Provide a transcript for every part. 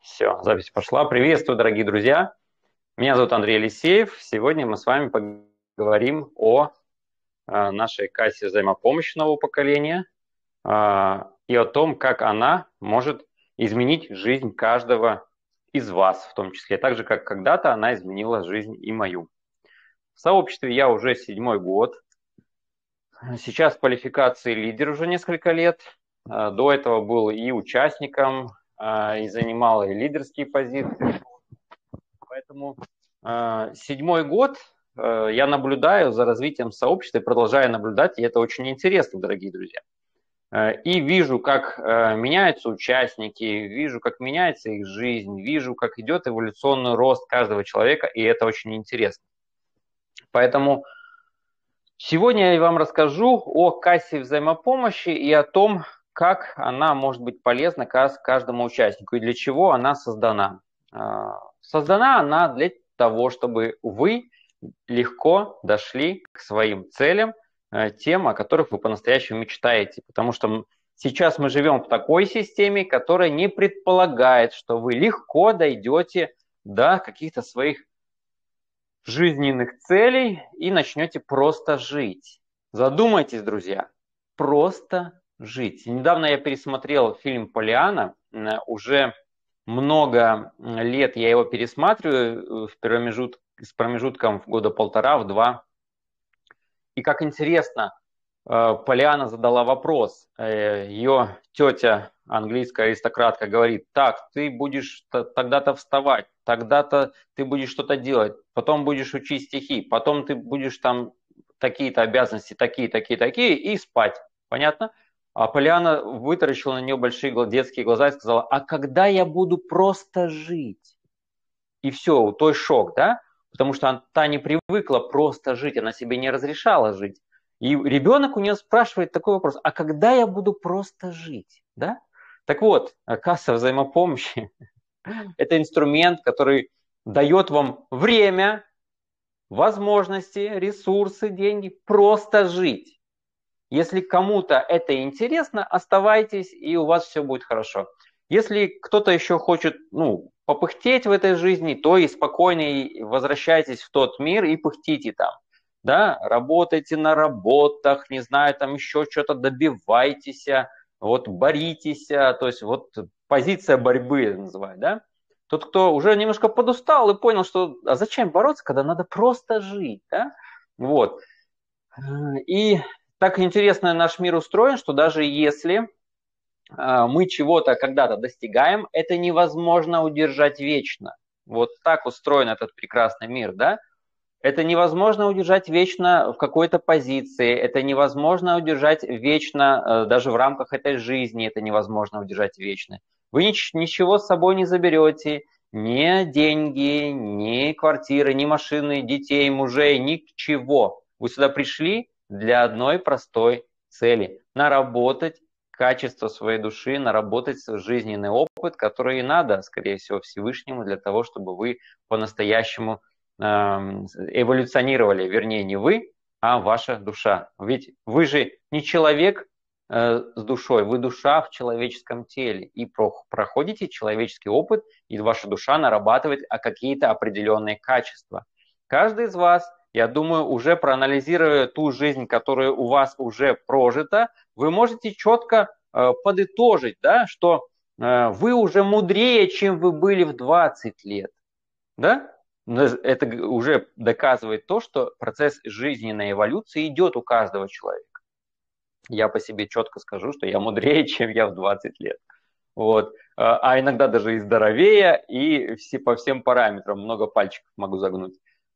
Все, запись пошла. Приветствую, дорогие друзья. Меня зовут Андрей Алексеев. Сегодня мы с вами поговорим о нашей кассе взаимопомощи нового поколения и о том, как она может изменить жизнь каждого из вас, в том числе, так же, как когда-то она изменила жизнь и мою. В сообществе я уже 7-й год. Сейчас в квалификации лидер уже несколько лет. До этого был и участником, и занимал и лидерские позиции. Поэтому 7-й год я наблюдаю за развитием сообщества и продолжаю наблюдать, и это очень интересно, дорогие друзья. И вижу, как меняются участники, вижу, как меняется их жизнь, вижу, как идет эволюционный рост каждого человека, и это очень интересно. Поэтому сегодня я вам расскажу о кассе взаимопомощи и о том, как она может быть полезна каждому участнику и для чего она создана. Создана она для того, чтобы вы легко дошли к своим целям, тем, о которых вы по-настоящему мечтаете. Потому что сейчас мы живем в такой системе, которая не предполагает, что вы легко дойдете до каких-то своих жизненных целей и начнете просто жить. Задумайтесь, друзья, просто жить. Недавно я пересмотрел фильм «Поллианна», уже много лет я его пересматриваю с промежутком в года полтора, в два. И как интересно, Поллианна задала вопрос. Ее тетя, английская аристократка, говорит: так, ты будешь тогда-то вставать, тогда-то ты будешь что-то делать, потом будешь учить стихи, потом ты будешь там такие-то обязанности, такие, такие, такие, и спать. Понятно? А Поллианна вытаращила на нее большие детские глаза и сказала: а когда я буду просто жить? И все, у той шок, да? Потому что та не привыкла просто жить, она себе не разрешала жить. И ребенок у нее спрашивает такой вопрос: а когда я буду просто жить? Да? Так вот, касса взаимопомощи– это инструмент, который дает вам время, возможности, ресурсы, деньги просто жить. Если кому-то это интересно, оставайтесь, и у вас все будет хорошо. Если кто-то еще хочет, попыхтеть в этой жизни, то и спокойно возвращайтесь в тот мир и пыхтите там. Да, работайте на работах, не знаю, там еще что-то добивайтесь, вот боритесь, то есть вот позиция борьбы называют, да. Тот, кто уже немножко подустал и понял, что а зачем бороться, когда надо просто жить, да, вот. И так интересно наш мир устроен, что даже если мы чего-то когда-то достигаем, это невозможно удержать вечно. Вот так устроен этот прекрасный мир, да? Это невозможно удержать вечно в какой-то позиции, это невозможно удержать вечно даже в рамках этой жизни, это невозможно удержать вечно. Вы ничего с собой не заберете, ни деньги, ни квартиры, ни машины, детей, мужей, ничего. Вы сюда пришли для одной простой цели– наработать качество своей души, наработать жизненный опыт, который и надо, скорее всего, Всевышнему для того, чтобы вы по-настоящему эволюционировали, вернее, не вы, а ваша душа. Ведь вы же не человек с душой, вы душа в человеческом теле. И проходите человеческий опыт, и ваша душа нарабатывает какие-то определенные качества. Каждый из вас, я думаю, уже проанализируя ту жизнь, которая у вас уже прожита, вы можете четко подытожить, да, что вы уже мудрее, чем вы были в 20 лет. Да? Это уже доказывает то, что процесс жизненной эволюции идет у каждого человека. Я по себе четко скажу, что я мудрее, чем я в 20 лет. Вот. А иногда даже и здоровее, и по всем параметрам. Много пальчиков могу загнуть.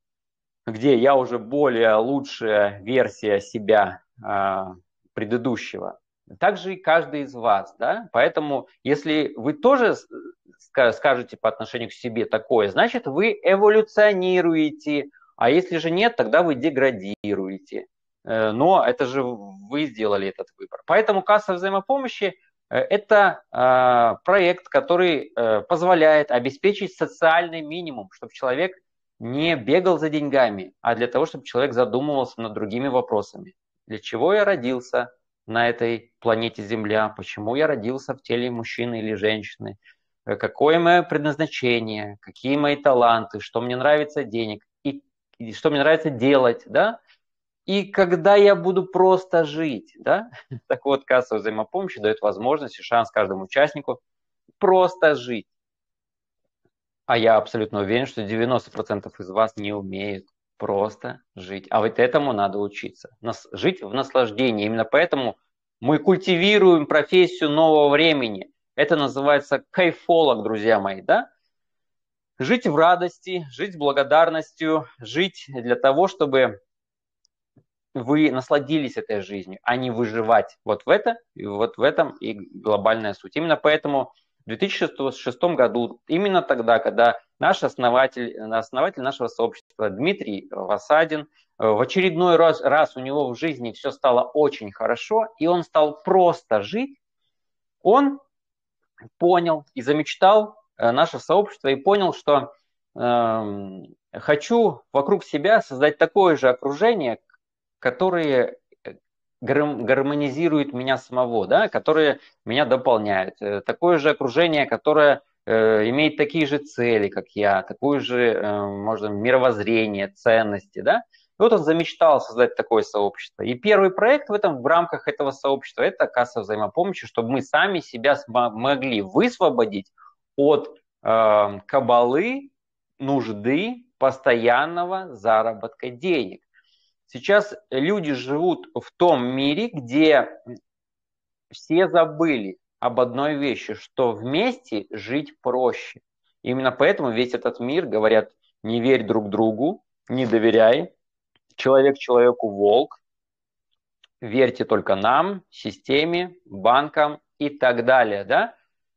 Где я уже более лучшая версия себя предыдущего. Также и каждый из вас. Да? Поэтому, если вы тоже скажете по отношению к себе такое, значит, вы эволюционируете. А если же нет, тогда вы деградируете. Но это же вы сделали этот выбор. Поэтому касса взаимопомощи – это проект, который позволяет обеспечить социальный минимум, чтобы человек не бегал за деньгами, а для того, чтобы человек задумывался над другими вопросами. Для чего я родился на этой планете Земля? Почему я родился в теле мужчины или женщины? какое мое предназначение, какие мои таланты, что мне нравится денег и что мне нравится делать, да, и когда я буду просто жить, да, так вот, кассовая взаимопомощь дает возможность и шанс каждому участнику просто жить. А я абсолютно уверен, что 90% из вас не умеют просто жить. А вот этому надо учиться. Жить в наслаждении. Именно поэтому мы культивируем профессию нового времени. Это называется кайфолог, друзья мои, да? Жить в радости, жить с благодарностью, жить для того, чтобы вы насладились этой жизнью, а не выживать. Вот в этом и глобальная суть. Именно поэтому в 2006 году, именно тогда, когда основатель нашего сообщества Дмитрий Васадин, в очередной раз у него в жизни все стало очень хорошо, и он стал просто жить, он понял и замечтал наше сообщество и понял, что хочу вокруг себя создать такое же окружение, которые гармонизируют меня самого, да, которые меня дополняют. Такое же окружение, которое имеет такие же цели, как я, такое же, можно, мировоззрение, ценности, да. И вот он замечтал создать такое сообщество. И первый проект в рамках этого сообщества – это касса взаимопомощи, чтобы мы сами себя могли высвободить от кабалы, нужды, постоянного заработка денег. Сейчас люди живут в том мире, где все забыли об одной вещи, что вместе жить проще. Именно поэтому весь этот мир, говорят, не верь друг другу, не доверяй, человек человеку волк, верьте только нам, системе, банкам и так далее, да?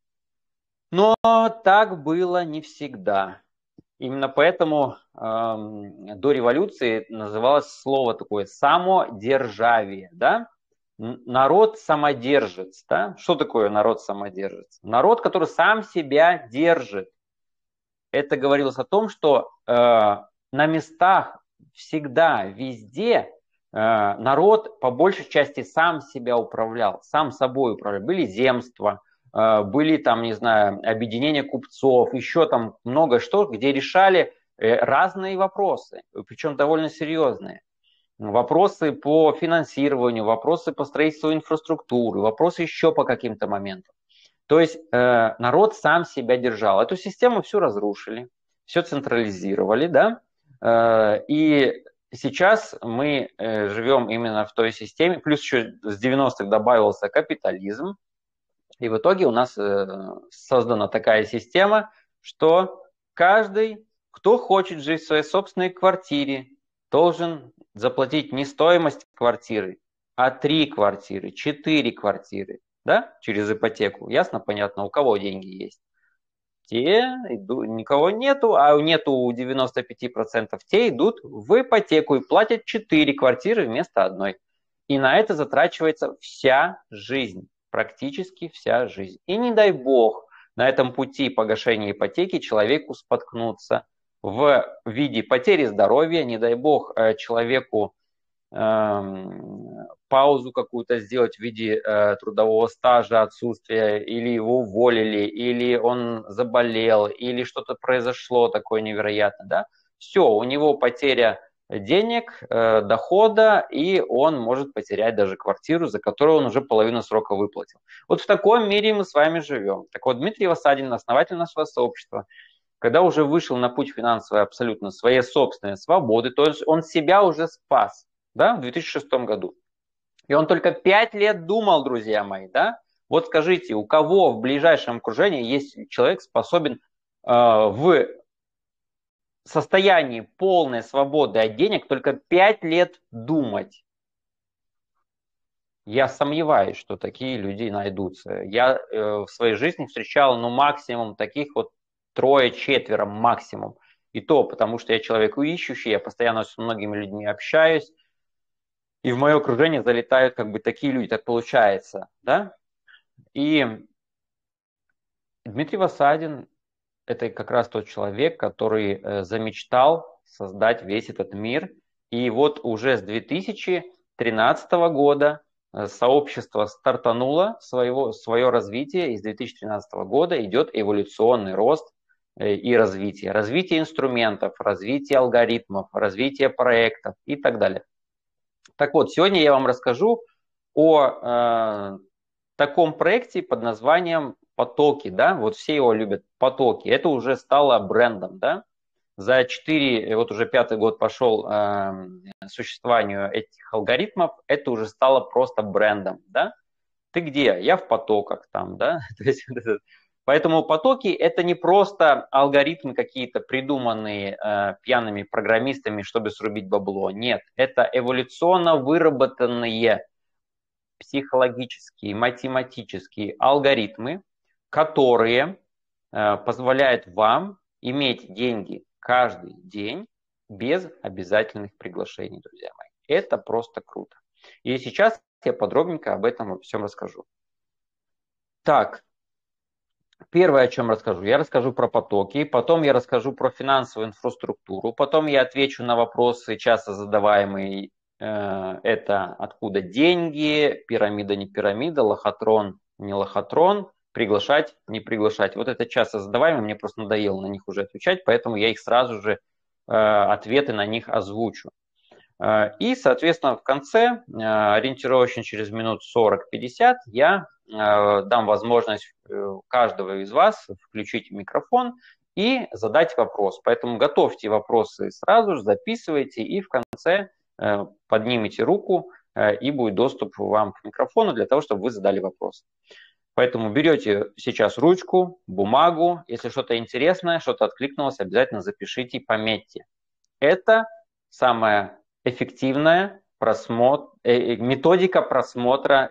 Но так было не всегда. Именно поэтому до революции называлось слово такое самодержавие, да? Народ самодержец, да? Что такое народ самодержец? Народ, который сам себя держит. Это говорилось о том, что на местах всегда, везде народ по большей части сам себя управлял, сам собой управлял. Были земства, были там, не знаю, объединения купцов, еще там много что, где решали разные вопросы, причем довольно серьезные. Вопросы по финансированию, вопросы по строительству инфраструктуры, вопросы еще по каким-то моментам. То есть народ сам себя держал. Эту систему всю разрушили, все централизировали, да, и сейчас мы живем именно в той системе, плюс еще с 90-х добавился капитализм, и в итоге у нас создана такая система, что каждый, кто хочет жить в своей собственной квартире, должен заплатить не стоимость квартиры, а 3 квартиры, 4 квартиры, да, через ипотеку. Ясно, понятно, у кого деньги есть. Те никого нету, а нету у 95%, те идут в ипотеку и платят 4 квартиры вместо одной. И на это затрачивается вся жизнь, практически вся жизнь. И не дай бог на этом пути погашения ипотеки человеку споткнуться в виде потери здоровья, не дай бог человеку паузу какую-то сделать в виде трудового стажа, отсутствия, или его уволили, или он заболел, или что-то произошло такое невероятное, да, все, у него потеря денег, дохода, и он может потерять даже квартиру, за которую он уже половину срока выплатил. Вот в таком мире мы с вами живем. Так вот, Дмитрий Васадин, основатель нашего сообщества, когда уже вышел на путь финансовой абсолютно своей собственной свободы, то есть он себя уже спас, да, в 2006 году. И он только 5 лет думал, друзья мои, да? Вот скажите, у кого в ближайшем окружении есть человек, способен в состоянии полной свободы от денег только 5 лет думать? Я сомневаюсь, что такие люди найдутся. Я в своей жизни встречал, ну, максимум таких вот 3-4 максимум. И то, потому что я человек ищущий, я постоянно с многими людьми общаюсь. И в мое окружение залетают как бы такие люди, так получается, да? И Дмитрий Васадин – это как раз тот человек, который замечтал создать весь этот мир. И вот уже с 2013 года сообщество стартануло свое развитие, и с 2013 года идет эволюционный рост и развитие. Развитие инструментов, развитие алгоритмов, развитие проектов и так далее. Так вот, сегодня я вам расскажу о таком проекте под названием «Потоки». Да? Вот все его любят, «Потоки». Это уже стало брендом. Да? За 4, вот уже 5-й год пошел существованию этих алгоритмов, это уже стало просто брендом. Да? Ты где? Я в потоках там. Да? То есть, поэтому потоки – это не просто алгоритмы какие-то придуманные пьяными программистами, чтобы срубить бабло. Нет, это эволюционно выработанные психологические, математические алгоритмы, которые позволяют вам иметь деньги каждый день без обязательных приглашений, друзья мои. Это просто круто. И сейчас я подробненько об этом всем расскажу. Так, первое, о чем расскажу. Я расскажу про потоки, потом я расскажу про финансовую инфраструктуру, потом я отвечу на вопросы, часто задаваемые. Это откуда деньги, пирамида, не пирамида, лохотрон, не лохотрон, приглашать, не приглашать. Вот это часто задаваемые, мне просто надоело на них уже отвечать, поэтому я их сразу же, ответы на них озвучу. И, соответственно, в конце, ориентировочно через минут 40-50, я дам возможность каждого из вас включить микрофон и задать вопрос. Поэтому готовьте вопросы сразу же, записывайте и в конце поднимите руку и будет доступ вам к микрофону для того, чтобы вы задали вопрос. Поэтому берете сейчас ручку, бумагу. Если что-то интересное, что-то откликнулось, обязательно запишите и пометьте. Это самая эффективная методика просмотра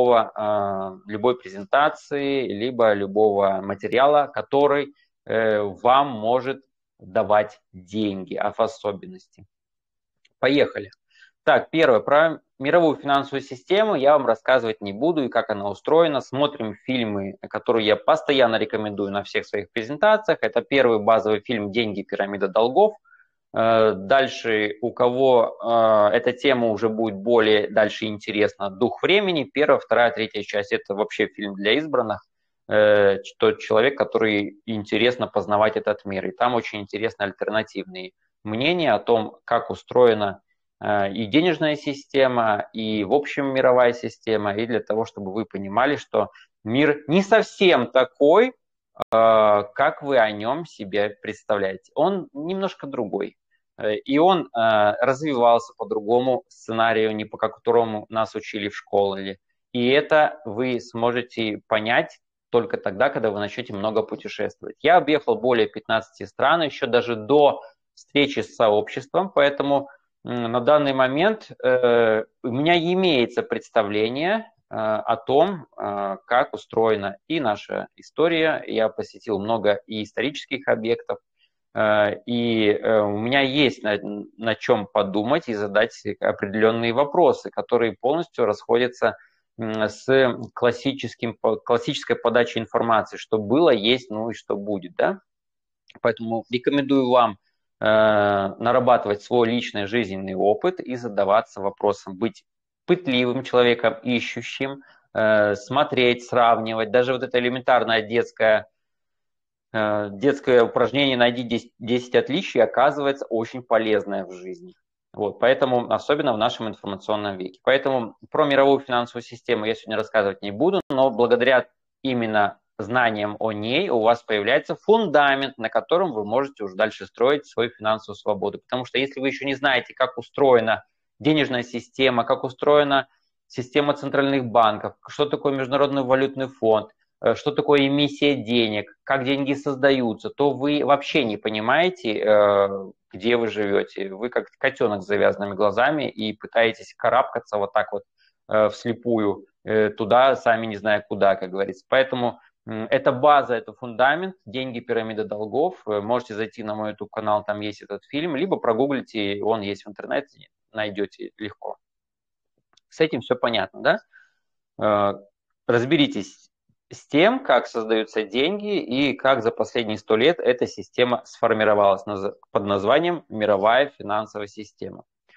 любой презентации, либо любого материала, который вам может давать деньги, в особенности. Поехали. Так, первое, про мировую финансовую систему я вам рассказывать не буду и как она устроена. Смотрим фильмы, которые я постоянно рекомендую на всех своих презентациях. Это первый базовый фильм «Деньги. Пирамида долгов». Дальше, у кого эта тема уже будет более дальше интересна, «Дух времени». Первая, вторая, третья часть – это вообще фильм для избранных. Тот человек, который интересно познавать этот мир. И там очень интересны альтернативные мнения о том, как устроена и денежная система, и в общем мировая система, и для того, чтобы вы понимали, что мир не совсем такой, как вы о нем себе представляете. Он немножко другой. И он развивался по другому сценарию, не по которому нас учили в школе. И это вы сможете понять только тогда, когда вы начнете много путешествовать. Я объехал более 15 стран, еще даже до встречи с сообществом, поэтому на данный момент у меня имеется представление о том, как устроена и наша история. Я посетил много и исторических объектов, и у меня есть на чем подумать и задать определенные вопросы, которые полностью расходятся с классической подачей информации, что было, есть, ну и что будет. Да? Поэтому рекомендую вам нарабатывать свой личный жизненный опыт и задаваться вопросом, быть пытливым человеком, ищущим, смотреть, сравнивать. Даже вот это элементарное детское упражнение «Найди 10 отличий» оказывается очень полезное в жизни. Вот, поэтому, особенно в нашем информационном веке. Поэтому про мировую финансовую систему я сегодня рассказывать не буду, но благодаря именно знаниям о ней у вас появляется фундамент, на котором вы можете уже дальше строить свою финансовую свободу. Потому что если вы еще не знаете, как устроена денежная система, как устроена система центральных банков, что такое Международный валютный фонд, что такое эмиссия денег, как деньги создаются, то вы вообще не понимаете, где вы живете. Вы как котенок с завязанными глазами и пытаетесь карабкаться вот так вот вслепую туда, сами не зная куда, как говорится. Поэтому это база, это фундамент, «Деньги. Пирамида долгов». Можете зайти на мой YouTube-канал, там есть этот фильм, либо прогуглите, он есть в интернете, найдете легко. С этим все понятно, да? Разберитесь с тем, как создаются деньги и как за последние 100 лет эта система сформировалась под названием «Мировая финансовая система».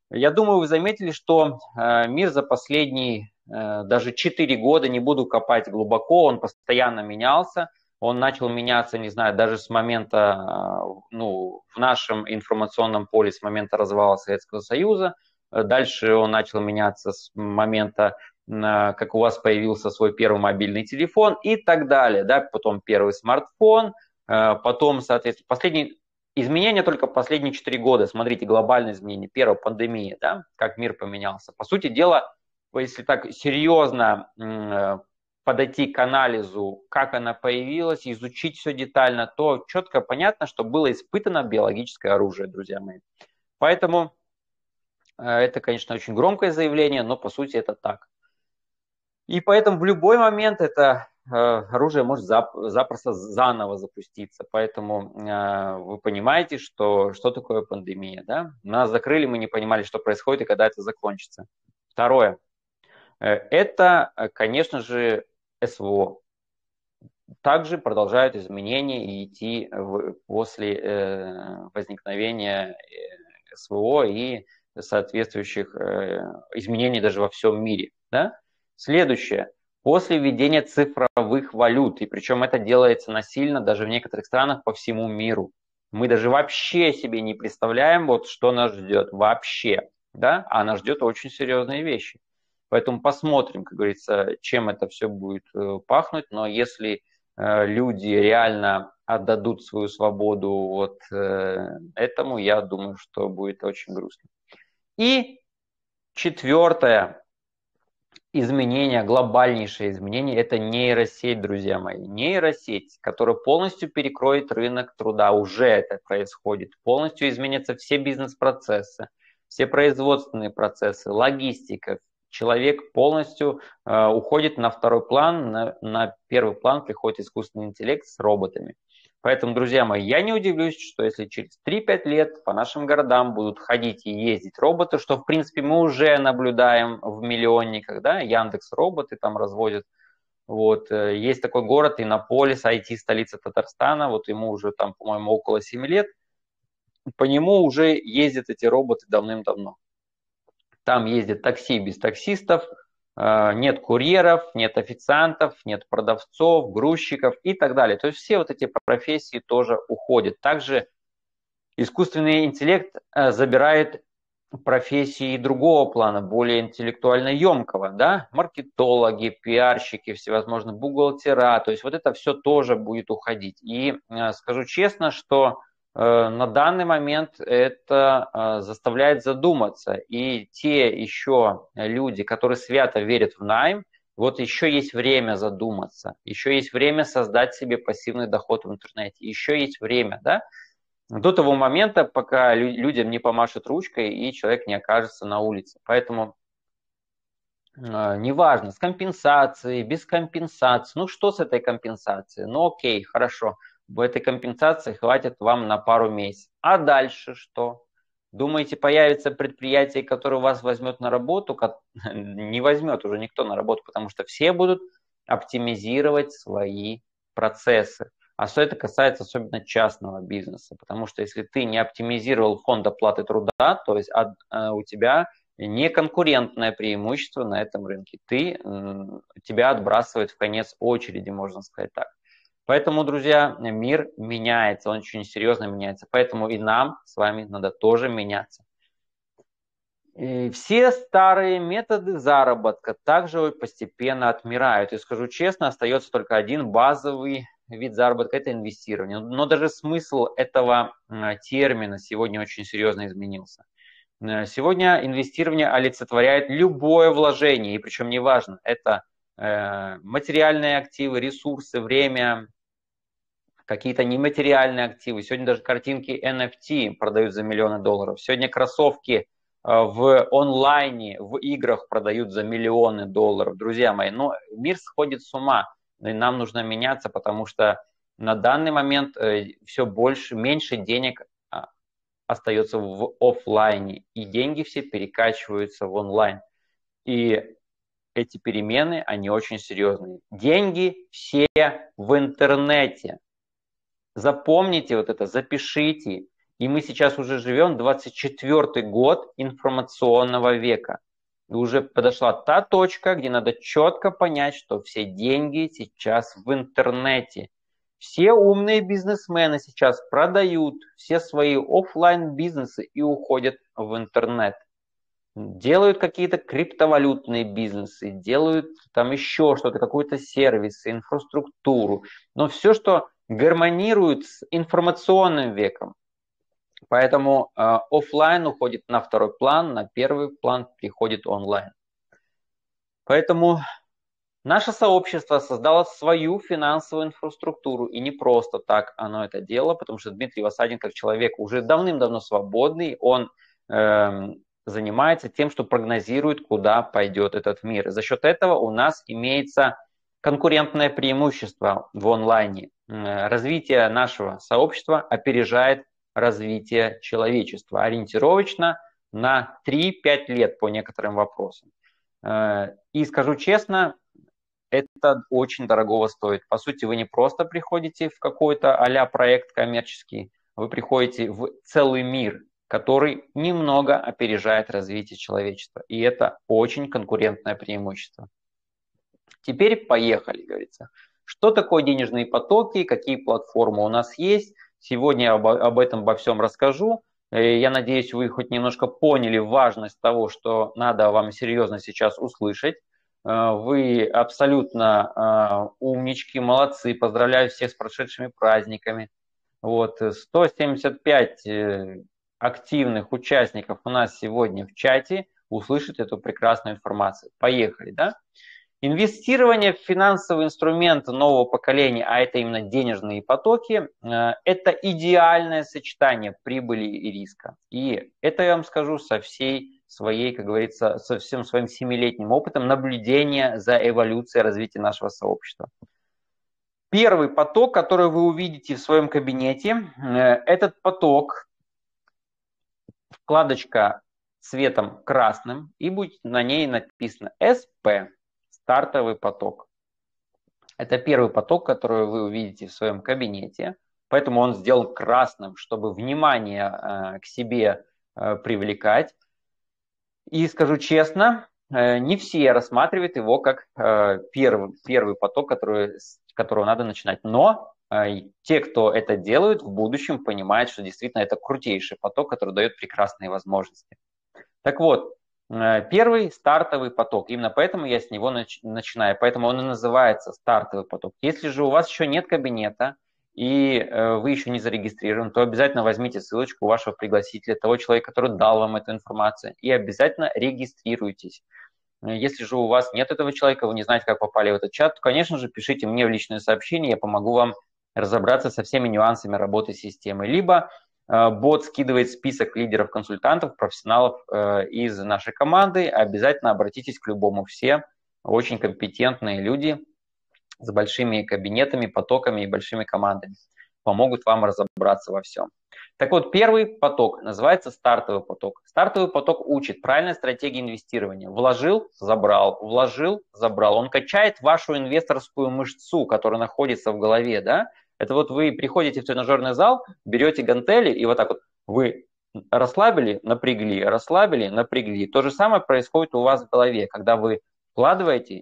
Я думаю, вы заметили, что мир за последние даже 4 года, не буду копать глубоко, он постоянно менялся. Он начал меняться, не знаю, даже с момента, ну, в нашем информационном поле, с момента развала Советского Союза. Дальше он начал меняться с момента, как у вас появился свой первый мобильный телефон и так далее. Да? Потом первый смартфон, потом, соответственно, последний изменения только последние 4 года. Смотрите, глобальные изменения. Первая пандемия, да, как мир поменялся. По сути дела, если так серьезно подойти к анализу, как она появилась, изучить все детально, то четко понятно, что было испытано биологическое оружие, друзья мои. Поэтому это, конечно, очень громкое заявление, но по сути это так. И поэтому в любой момент это оружие может запросто заново запуститься. Поэтому вы понимаете, что такое пандемия. Да? Нас закрыли, мы не понимали, что происходит и когда это закончится. Второе. Это, конечно же, СВО. Также продолжают изменения идти после возникновения СВО и соответствующих изменений даже во всем мире. Да? Следующее. После введения цифровых валют, и причем это делается насильно даже в некоторых странах по всему миру. Мы даже вообще себе не представляем, вот что нас ждет вообще. Да? А нас ждет очень серьезные вещи. Поэтому посмотрим, как говорится, чем это все будет пахнуть. Но если люди реально отдадут свою свободу вот этому, я думаю, что будет очень грустно. И четвертое изменение, глобальнейшее изменение, это нейросеть, друзья мои. Нейросеть, которая полностью перекроет рынок труда, уже это происходит. Полностью изменятся все бизнес-процессы, все производственные процессы, логистика. Человек полностью уходит на второй план, на первый план приходит искусственный интеллект с роботами. Поэтому, друзья мои, я не удивлюсь, что если через 3-5 лет по нашим городам будут ходить и ездить роботы, что в принципе мы уже наблюдаем в миллионниках, да, Яндекс роботы там разводят. Вот. Есть такой город Иннополис, IT-столица Татарстана, вот ему уже там, по-моему, около 7 лет. По нему уже ездят эти роботы давным-давно. Там ездит такси без таксистов, нет курьеров, нет официантов, нет продавцов, грузчиков и так далее. То есть все вот эти профессии тоже уходят. Также искусственный интеллект забирает профессии другого плана, более интеллектуально емкого, да, маркетологи, пиарщики, всевозможные бухгалтера, то есть вот это все тоже будет уходить. И скажу честно, что на данный момент это заставляет задуматься. И те еще люди, которые свято верят в найм, вот еще есть время задуматься, еще есть время создать себе пассивный доход в интернете, еще есть время, да, до того момента, пока людям не помашет ручкой и человек не окажется на улице. Поэтому неважно, с компенсацией, без компенсации. Ну что с этой компенсацией? Ну окей, хорошо. В этой компенсации хватит вам на пару месяцев. А дальше что? Думаете, появится предприятие, которое вас возьмет на работу? Не возьмет уже никто на работу, потому что все будут оптимизировать свои процессы. А что это касается особенно частного бизнеса, потому что если ты не оптимизировал фонд оплаты труда, то есть у тебя неконкурентное преимущество на этом рынке. Тебя отбрасывает в конец очереди, можно сказать так. Поэтому, друзья, мир меняется, он очень серьезно меняется. Поэтому и нам с вами надо тоже меняться. И все старые методы заработка также постепенно отмирают. И скажу честно, остается только один базовый вид заработка – это инвестирование. Но даже смысл этого термина сегодня очень серьезно изменился. Сегодня инвестирование олицетворяет любое вложение, и причем неважно, это материальные активы, ресурсы, время, какие-то нематериальные активы. Сегодня даже картинки NFT продают за миллионы долларов. Сегодня кроссовки в онлайне, в играх продают за миллионы долларов. Друзья мои, но мир сходит с ума, и нам нужно меняться, потому что на данный момент все меньше денег остается в офлайне, и деньги все перекачиваются в онлайн. И эти перемены, они очень серьезные. Деньги все в интернете. Запомните вот это, запишите И мы сейчас уже живем 24-й год информационного века. И уже подошла та точка, где надо четко понять, что все деньги сейчас в интернете. Все умные бизнесмены сейчас продают все свои офлайн бизнесы и уходят в интернет. Делают какие-то криптовалютные бизнесы, делают там еще что-то, какой-то сервис, инфраструктуру. Но все, что гармонирует с информационным веком. Поэтому офлайн уходит на второй план, на первый план приходит онлайн. Поэтому наше сообщество создало свою финансовую инфраструктуру, и не просто так оно это делало, потому что Дмитрий Васадин, как человек уже давным-давно свободный, он занимается тем, что прогнозирует, куда пойдет этот мир. И за счет этого у нас имеется конкурентное преимущество в онлайне. Развитие нашего сообщества опережает развитие человечества ориентировочно на 3-5 лет по некоторым вопросам. И скажу честно, это очень дорого стоит. По сути, вы не просто приходите в какой-то а-ля проект коммерческий, вы приходите в целый мир, который немного опережает развитие человечества. И это очень конкурентное преимущество. Теперь поехали, говорится. Что такое денежные потоки, какие платформы у нас есть? Сегодня я об этом обо всем расскажу. Я надеюсь, вы хоть немножко поняли важность того, что надо вам серьезно сейчас услышать. Вы абсолютно умнички, молодцы. Поздравляю всех с прошедшими праздниками. Вот, 175 активных участников у нас сегодня в чате услышат эту прекрасную информацию. Поехали, да? Инвестирование в финансовый инструмент нового поколения, а это именно денежные потоки, это идеальное сочетание прибыли и риска. И это я вам скажу со всей своей, как говорится, со всем своим 7-летним опытом наблюдения за эволюцией развития нашего сообщества. Первый поток, который вы увидите в своем кабинете, этот поток, вкладочка цветом красным, и будет на ней написано SP. Стартовый поток. Это первый поток, который вы увидите в своем кабинете. Поэтому он сделан красным, чтобы внимание к себе привлекать. И скажу честно, не все рассматривают его как первый поток, с которого надо начинать. Но те, кто это делают, в будущем понимают, что действительно это крутейший поток, который дает прекрасные возможности. Так вот, первый стартовый поток. Именно поэтому я с него начинаю. Поэтому он и называется стартовый поток. Если же у вас еще нет кабинета и вы еще не зарегистрированы, то обязательно возьмите ссылочку вашего пригласителя, того человека, который дал вам эту информацию, и обязательно регистрируйтесь. Если же у вас нет этого человека, вы не знаете, как попали в этот чат, то, конечно же, пишите мне в личное сообщение, я помогу вам разобраться со всеми нюансами работы системы. Либо бот скидывает список лидеров-консультантов, профессионалов из нашей команды. Обязательно обратитесь к любому. Все очень компетентные люди с большими кабинетами, потоками и большими командами. Помогут вам разобраться во всем. Так вот, первый поток называется стартовый поток. Стартовый поток учит правильной стратегии инвестирования. Вложил, забрал, вложил, забрал. Он качает вашу инвесторскую мышцу, которая находится в голове, да? Это вот вы приходите в тренажерный зал, берете гантели и вот так вот вы расслабили, напрягли. То же самое происходит у вас в голове, когда вы вкладываете,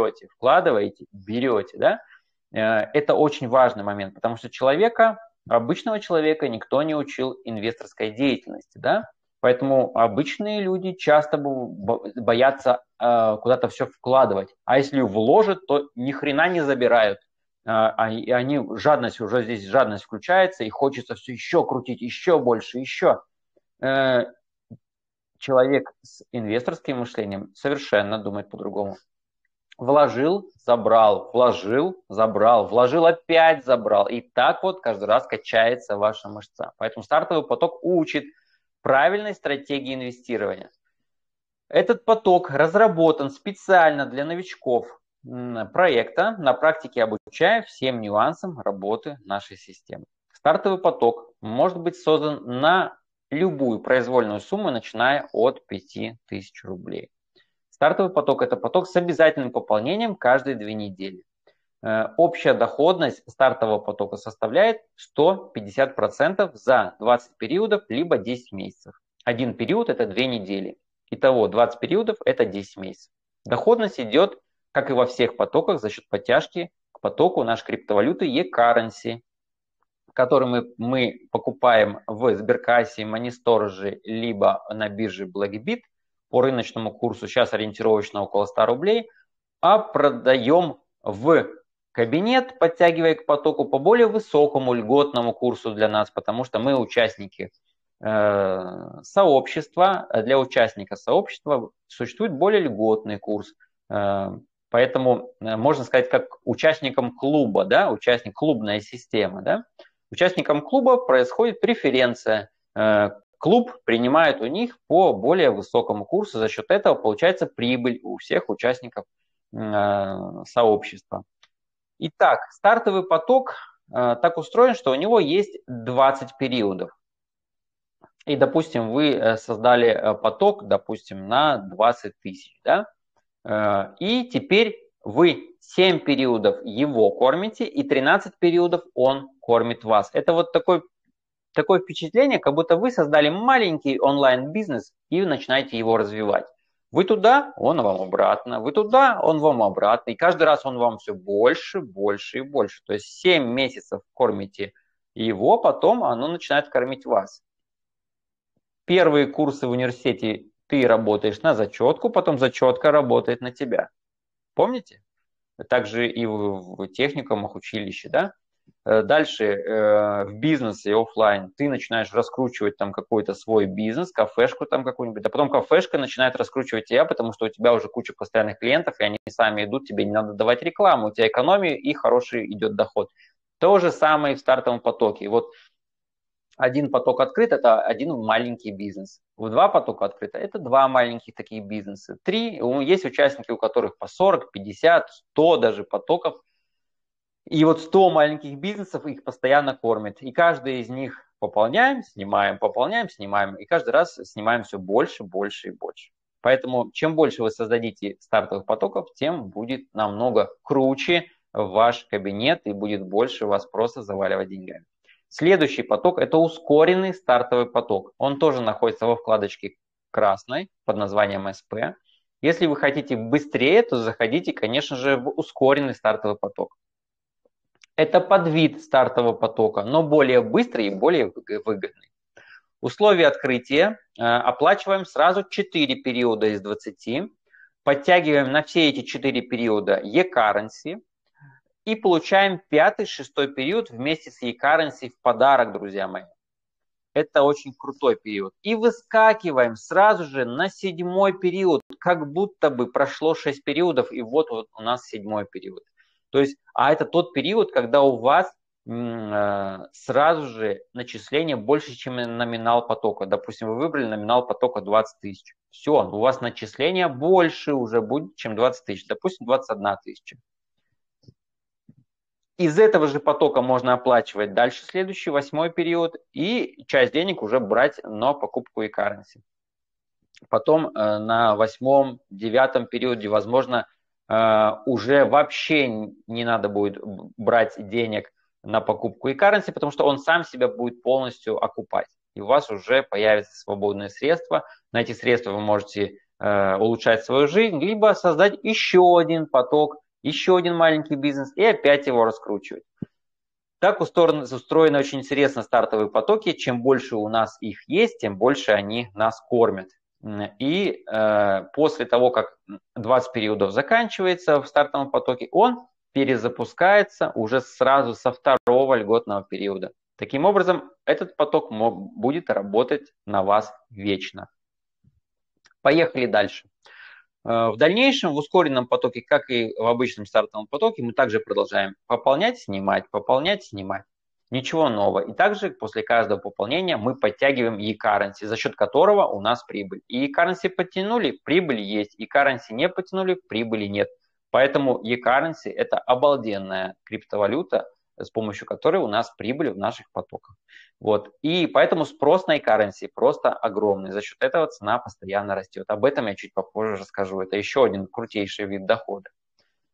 берете, да? Это очень важный момент, потому что обычного человека никто не учил инвесторской деятельности, да? Поэтому обычные люди часто боятся куда-то все вкладывать. А если вложат, то ни хрена не забирают. Они жадность включается, и хочется все еще крутить, еще больше, еще. Человек с инвесторским мышлением совершенно думает по-другому. Вложил, забрал, вложил, опять забрал. И так вот каждый раз качается ваша мышца. Поэтому стартовый поток учит правильной стратегии инвестирования. Этот поток разработан специально для новичков проекта, на практике обучая всем нюансам работы нашей системы. Стартовый поток может быть создан на любую произвольную сумму, начиная от 5000 рублей. Стартовый поток – это поток с обязательным пополнением каждые 2 недели. общая доходность стартового потока составляет 150% за 20 периодов, либо 10 месяцев. Один период – это 2 недели. Итого 20 периодов – это 10 месяцев. Доходность идет, как и во всех потоках, за счет подтяжки к потоку нашей криптовалюты e-currency, который мы покупаем в Сберкассе, Money либо на бирже Blackbit по рыночному курсу, сейчас ориентировочно около 100 рублей, а продаем в кабинет, подтягивая к потоку по более высокому льготному курсу для нас, потому что мы участники сообщества. Для участника сообщества существует более льготный курс. Поэтому можно сказать, как участникам клуба, да, участник клубная система, да. Участникам клуба происходит преференция. Клуб принимает у них по более высокому курсу, за счет этого получается прибыль у всех участников сообщества. Итак, стартовый поток так устроен, что у него есть 20 периодов. И, допустим, вы создали поток, допустим, на 20 тысяч, да? И теперь вы 7 периодов его кормите, и 13 периодов он кормит вас. Это вот такое впечатление, как будто вы создали маленький онлайн-бизнес и начинаете его развивать. Вы туда, он вам обратно, вы туда, он вам обратно. И каждый раз он вам все больше, больше и больше. То есть 7 месяцев кормите его, потом оно начинает кормить вас. Первые курсы в университете ты работаешь на зачетку, потом зачетка работает на тебя. Помните? Также и в техникумах, училище, да? Дальше в бизнесе офлайн ты начинаешь раскручивать там какой-то свой бизнес, кафешку там какую-нибудь, а потом кафешка начинает раскручивать тебя, потому что у тебя уже куча постоянных клиентов, и они сами идут, тебе не надо давать рекламу, у тебя экономия и хороший идет доход. То же самое и в стартовом потоке. Вот один поток открыт – это один маленький бизнес. В два потока открыто – это два маленьких таких бизнеса. Три, есть участники, у которых по 40, 50, 100 даже потоков. И вот 100 маленьких бизнесов их постоянно кормит. И каждый из них пополняем, снимаем, пополняем, снимаем. И каждый раз снимаем все больше, больше и больше. Поэтому чем больше вы создадите стартовых потоков, тем будет намного круче ваш кабинет и будет больше вас просто заваливать деньгами. Следующий поток – это ускоренный стартовый поток. Он тоже находится во вкладочке красной под названием СП. Если вы хотите быстрее, то заходите, конечно же, в ускоренный стартовый поток. Это подвид стартового потока, но более быстрый и более выгодный. Условия открытия. Оплачиваем сразу 4 периода из 20. Подтягиваем на все эти 4 периода e-currency. И получаем 5-6 период вместе с e-currency в подарок, друзья мои. Это очень крутой период. И выскакиваем сразу же на 7-й период, как будто бы прошло 6 периодов, и вот у нас 7-й период. То есть, а это тот период, когда у вас сразу же начисление больше, чем номинал потока. Допустим, вы выбрали номинал потока 20 тысяч. Все, у вас начисление больше уже будет, чем 20 тысяч. Допустим, 21 тысяча. Из этого же потока можно оплачивать дальше следующий, 8-й период, и часть денег уже брать на покупку e-currency. Потом на 8-м, 9-м периоде, возможно, уже вообще не надо будет брать денег на покупку e-currency, потому что он сам себя будет полностью окупать. И у вас уже появятся свободные средства. На эти средства вы можете улучшать свою жизнь, либо создать еще один поток, еще один маленький бизнес и опять его раскручивать. Так устроены очень интересно стартовые потоки. Чем больше у нас их есть, тем больше они нас кормят. И после того, как 20 периодов заканчивается в стартовом потоке, он перезапускается уже сразу со второго льготного периода. Таким образом, этот поток будет работать на вас вечно. Поехали дальше. В дальнейшем, в ускоренном потоке, как и в обычном стартовом потоке, мы также продолжаем пополнять, снимать, пополнять, снимать. Ничего нового. И также после каждого пополнения мы подтягиваем e-currency, за счет которого у нас прибыль. И e-currency подтянули, прибыль есть. E-currency не подтянули, прибыли нет. Поэтому e-currency – это обалденная криптовалюта, с помощью которой у нас прибыль в наших потоках. Вот. И поэтому спрос на e-currency просто огромный. За счет этого цена постоянно растет. Об этом я чуть попозже расскажу. Это еще один крутейший вид дохода.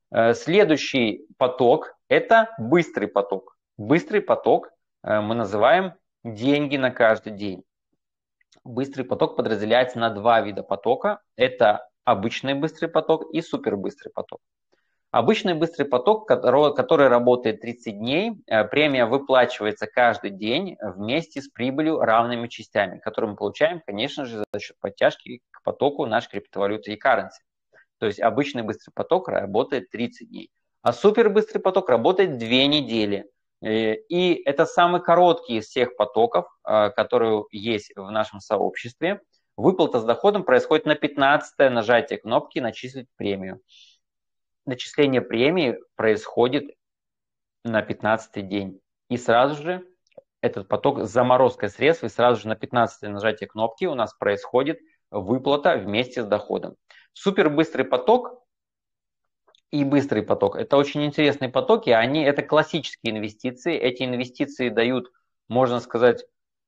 Следующий поток – это быстрый поток. Быстрый поток мы называем деньги на каждый день. Быстрый поток подразделяется на два вида потока. Это обычный быстрый поток и супербыстрый поток. Обычный быстрый поток, который работает 30 дней, премия выплачивается каждый день вместе с прибылью равными частями, которые мы получаем, конечно же, за счет подтяжки к потоку нашей криптовалюты e-currency. То есть обычный быстрый поток работает 30 дней, а супербыстрый поток работает 2 недели. И это самый короткий из всех потоков, которые есть в нашем сообществе. Выплата с доходом происходит на 15-е нажатие кнопки «Начислить премию». Начисление премии происходит на 15-й день. И сразу же этот поток с заморозкой средств, и сразу же на 15-е нажатие кнопки у нас происходит выплата вместе с доходом. Супербыстрый поток и быстрый поток – это очень интересные потоки, это классические инвестиции. Эти инвестиции дают, можно сказать,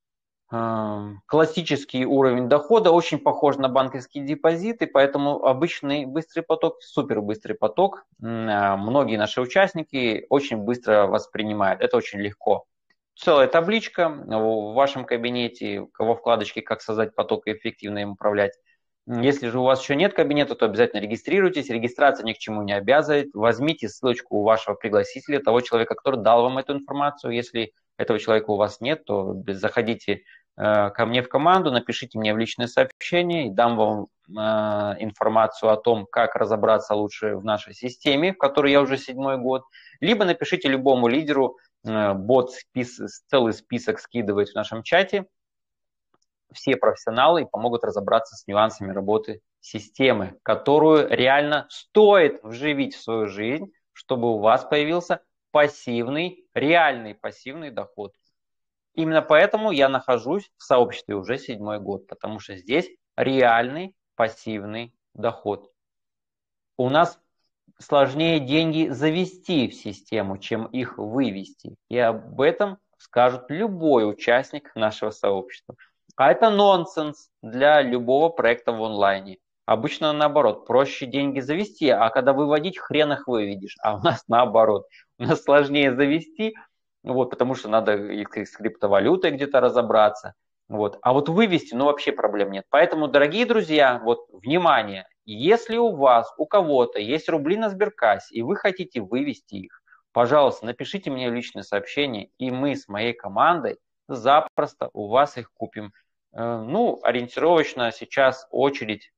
классический уровень дохода, очень похож на банковские депозиты, поэтому обычный быстрый поток, супербыстрый поток многие наши участники очень быстро воспринимают. Это очень легко. Целая табличка в вашем кабинете, во вкладочке «Как создать поток и эффективно им управлять». Если же у вас еще нет кабинета, то обязательно регистрируйтесь. Регистрация ни к чему не обязывает. Возьмите ссылочку у вашего пригласителя, того человека, который дал вам эту информацию. Если этого человека у вас нет, то заходите ко мне в команду, напишите мне в личное сообщение, и дам вам информацию о том, как разобраться лучше в нашей системе, в которой я уже 7-й год. Либо напишите любому лидеру, бот целый список скидывает в нашем чате. Все профессионалы помогут разобраться с нюансами работы системы, которую реально стоит вживить в свою жизнь, чтобы у вас появился пассивный, реальный пассивный доход. Именно поэтому я нахожусь в сообществе уже 7-й год, потому что здесь реальный пассивный доход. У нас сложнее деньги завести в систему, чем их вывести. И об этом скажет любой участник нашего сообщества. А это нонсенс для любого проекта в онлайне. Обычно наоборот, проще деньги завести, а когда выводить, хрен их выведешь. А у нас наоборот, у нас сложнее завести, потому что надо с криптовалютой где-то разобраться. А вот вывести, вообще проблем нет. Поэтому, дорогие друзья, внимание, если у кого-то есть рубли на Сберкассе, и вы хотите вывести их, пожалуйста, напишите мне личное сообщение, и мы с моей командой запросто у вас их купим. Ориентировочно сейчас очередь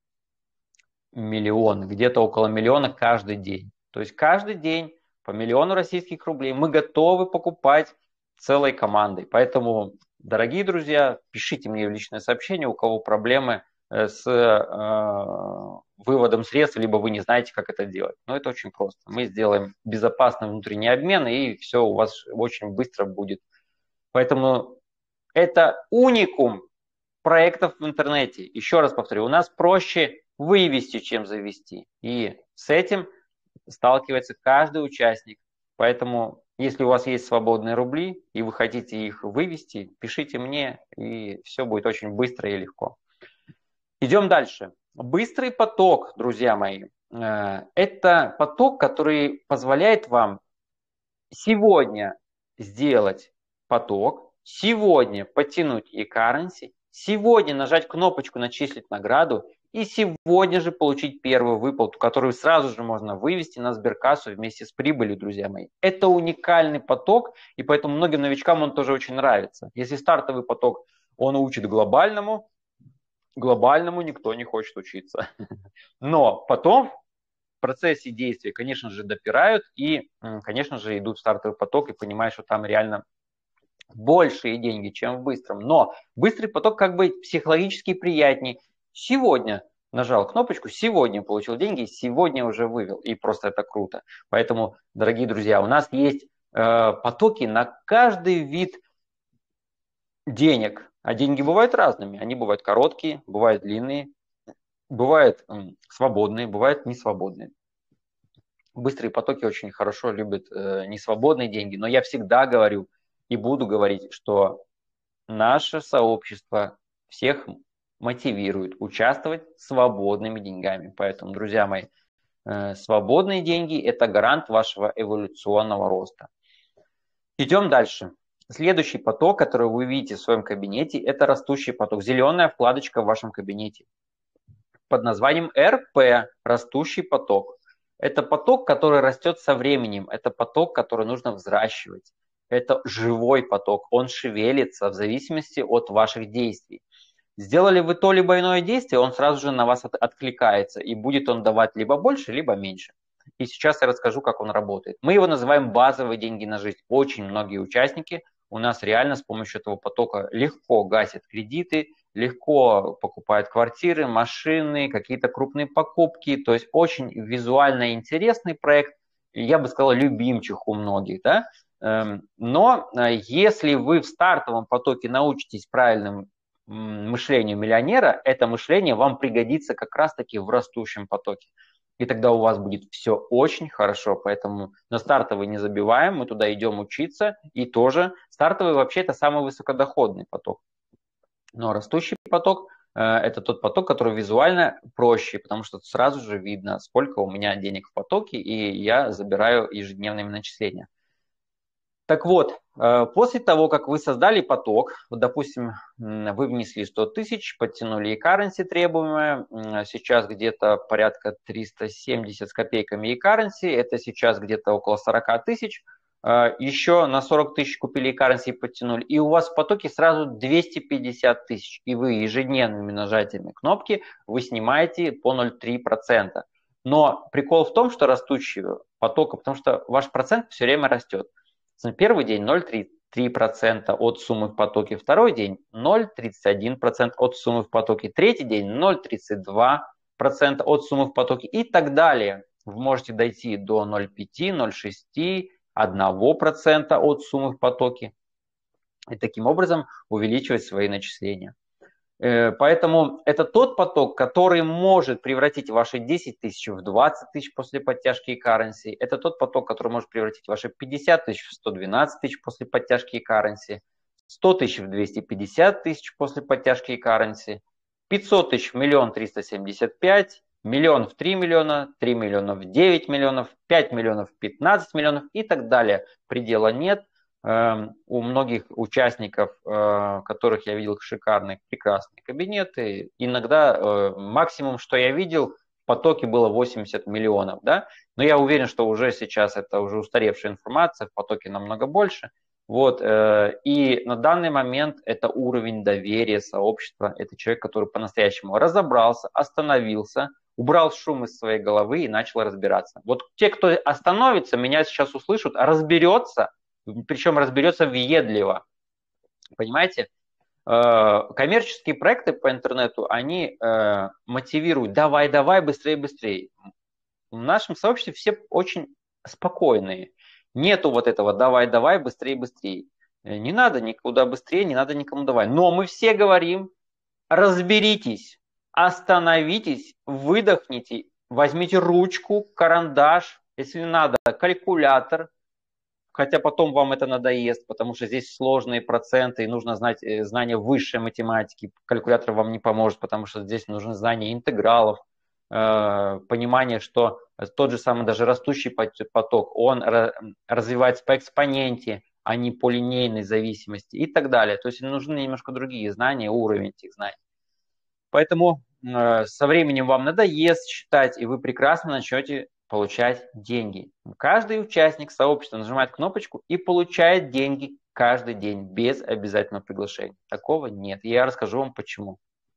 миллион, где-то около миллиона каждый день. То есть каждый день по миллиону российских рублей мы готовы покупать целой командой. Поэтому, дорогие друзья, пишите мне в личное сообщение, у кого проблемы с выводом средств, либо вы не знаете, как это делать. Но это очень просто. Мы сделаем безопасный внутренний обмен, и все у вас очень быстро будет. Поэтому это уникум проектов в интернете. Еще раз повторю, у нас проще вывести, чем завести. И с этим сталкивается каждый участник. Поэтому, если у вас есть свободные рубли, и вы хотите их вывести, пишите мне, и все будет очень быстро и легко. Идем дальше. Быстрый поток, друзья мои, это поток, который позволяет вам сегодня сделать поток, сегодня потянуть e-currency, сегодня нажать кнопочку «Начислить награду» и сегодня же получить первую выплату, которую сразу же можно вывести на Сберкассу вместе с прибылью, друзья мои. Это уникальный поток, и поэтому многим новичкам он тоже очень нравится. Если стартовый поток, он учит глобальному никто не хочет учиться. Но потом в процессе действия, конечно же, допирают и, конечно же, идут в стартовый поток и понимают, что там реально большие деньги, чем в быстром. Но быстрый поток как бы психологически приятнее. Сегодня нажал кнопочку, сегодня получил деньги, сегодня уже вывел. И просто это круто. Поэтому, дорогие друзья, у нас есть потоки на каждый вид денег. А деньги бывают разными. Они бывают короткие, бывают длинные, бывают свободные, бывают несвободные. Быстрые потоки очень хорошо любят несвободные деньги. Но я всегда говорю и буду говорить, что наше сообщество всех мотивирует участвовать свободными деньгами. Поэтому, друзья мои, Свободные деньги – это гарант вашего эволюционного роста. Идем дальше. Следующий поток, который вы видите в своем кабинете, это растущий поток. Зеленая вкладочка в вашем кабинете под названием РП, растущий поток. Это поток, который растет со временем. Это поток, который нужно взращивать. Это живой поток. Он шевелится в зависимости от ваших действий. Сделали вы то либо иное действие, он сразу же на вас откликается. И будет он давать либо больше, либо меньше. И сейчас я расскажу, как он работает. Мы его называем базовые деньги на жизнь. Очень многие участники у нас реально с помощью этого потока легко гасят кредиты, легко покупают квартиры, машины, какие-то крупные покупки. То есть очень визуально интересный проект. Я бы сказал, любимчик у многих. Да? Но если вы в стартовом потоке научитесь правильным мышлению миллионера, это мышление вам пригодится как раз-таки в растущем потоке. И тогда у вас будет все очень хорошо. Поэтому на стартовый не забиваем, мы туда идем учиться. И тоже стартовый вообще это самый высокодоходный поток. Но растущий поток это тот поток, который визуально проще, потому что сразу же видно, сколько у меня денег в потоке, и я забираю ежедневными начисления. Так вот, после того, как вы создали поток, вот, допустим, вы внесли 100 тысяч, подтянули e-currency требуемое, сейчас где-то порядка 370 с копейками e-currency, это сейчас где-то около 40 тысяч, еще на 40 тысяч купили e-currency и подтянули, и у вас в потоке сразу 250 тысяч, и вы ежедневными нажатиями кнопки вы снимаете по 0,3%. Но прикол в том, что растущего потока, потому что ваш процент все время растет. Первый день 0,33% от суммы в потоке, второй день 0,31% от суммы в потоке, третий день 0,32% от суммы в потоке и так далее. Вы можете дойти до 0,5, 0,6, 1% от суммы в потоке и таким образом увеличивать свои начисления. Поэтому это тот поток, который может превратить ваши 10 тысяч в 20 тысяч после подтяжки e-currency. Это тот поток, который может превратить ваши 50 тысяч в 112 тысяч после подтяжки e-currency, 100 тысяч в 250 тысяч после подтяжки e-currency, 500 тысяч в 1 375 000, миллион в 3 миллиона, 3 миллиона в 9 миллионов, 5 миллионов в 15 миллионов и так далее. Предела нет. У многих участников, которых я видел шикарные, прекрасные кабинеты, иногда максимум, что я видел, в потоке было 80 миллионов. Да? Но я уверен, что уже сейчас это уже устаревшая информация, в потоке намного больше. Вот. И на данный момент это уровень доверия сообщества. Это человек, который по-настоящему разобрался, остановился, убрал шум из своей головы и начал разбираться. Вот те, кто остановится, меня сейчас услышат, разберется, причем разберется въедливо. Понимаете? Коммерческие проекты по интернету, они мотивируют давай, давай, быстрее, быстрее. В нашем сообществе все очень спокойные. Нету вот этого давай, давай, быстрее, быстрее. Не надо никуда быстрее, не надо никому давай. Но мы все говорим, разберитесь, остановитесь, выдохните, возьмите ручку, карандаш, если надо, калькулятор. Хотя потом вам это надоест, потому что здесь сложные проценты, и нужно знать знания высшей математики. Калькулятор вам не поможет, потому что здесь нужны знания интегралов, понимание, что тот же самый даже растущий поток, он развивается по экспоненте, а не по линейной зависимости и так далее. То есть нужны немножко другие знания, уровень этих знаний. Поэтому со временем вам надоест считать, и вы прекрасно начнете получать деньги. Каждый участник сообщества нажимает кнопочку и получает деньги каждый день без обязательного приглашения. Такого нет. И я расскажу вам почему.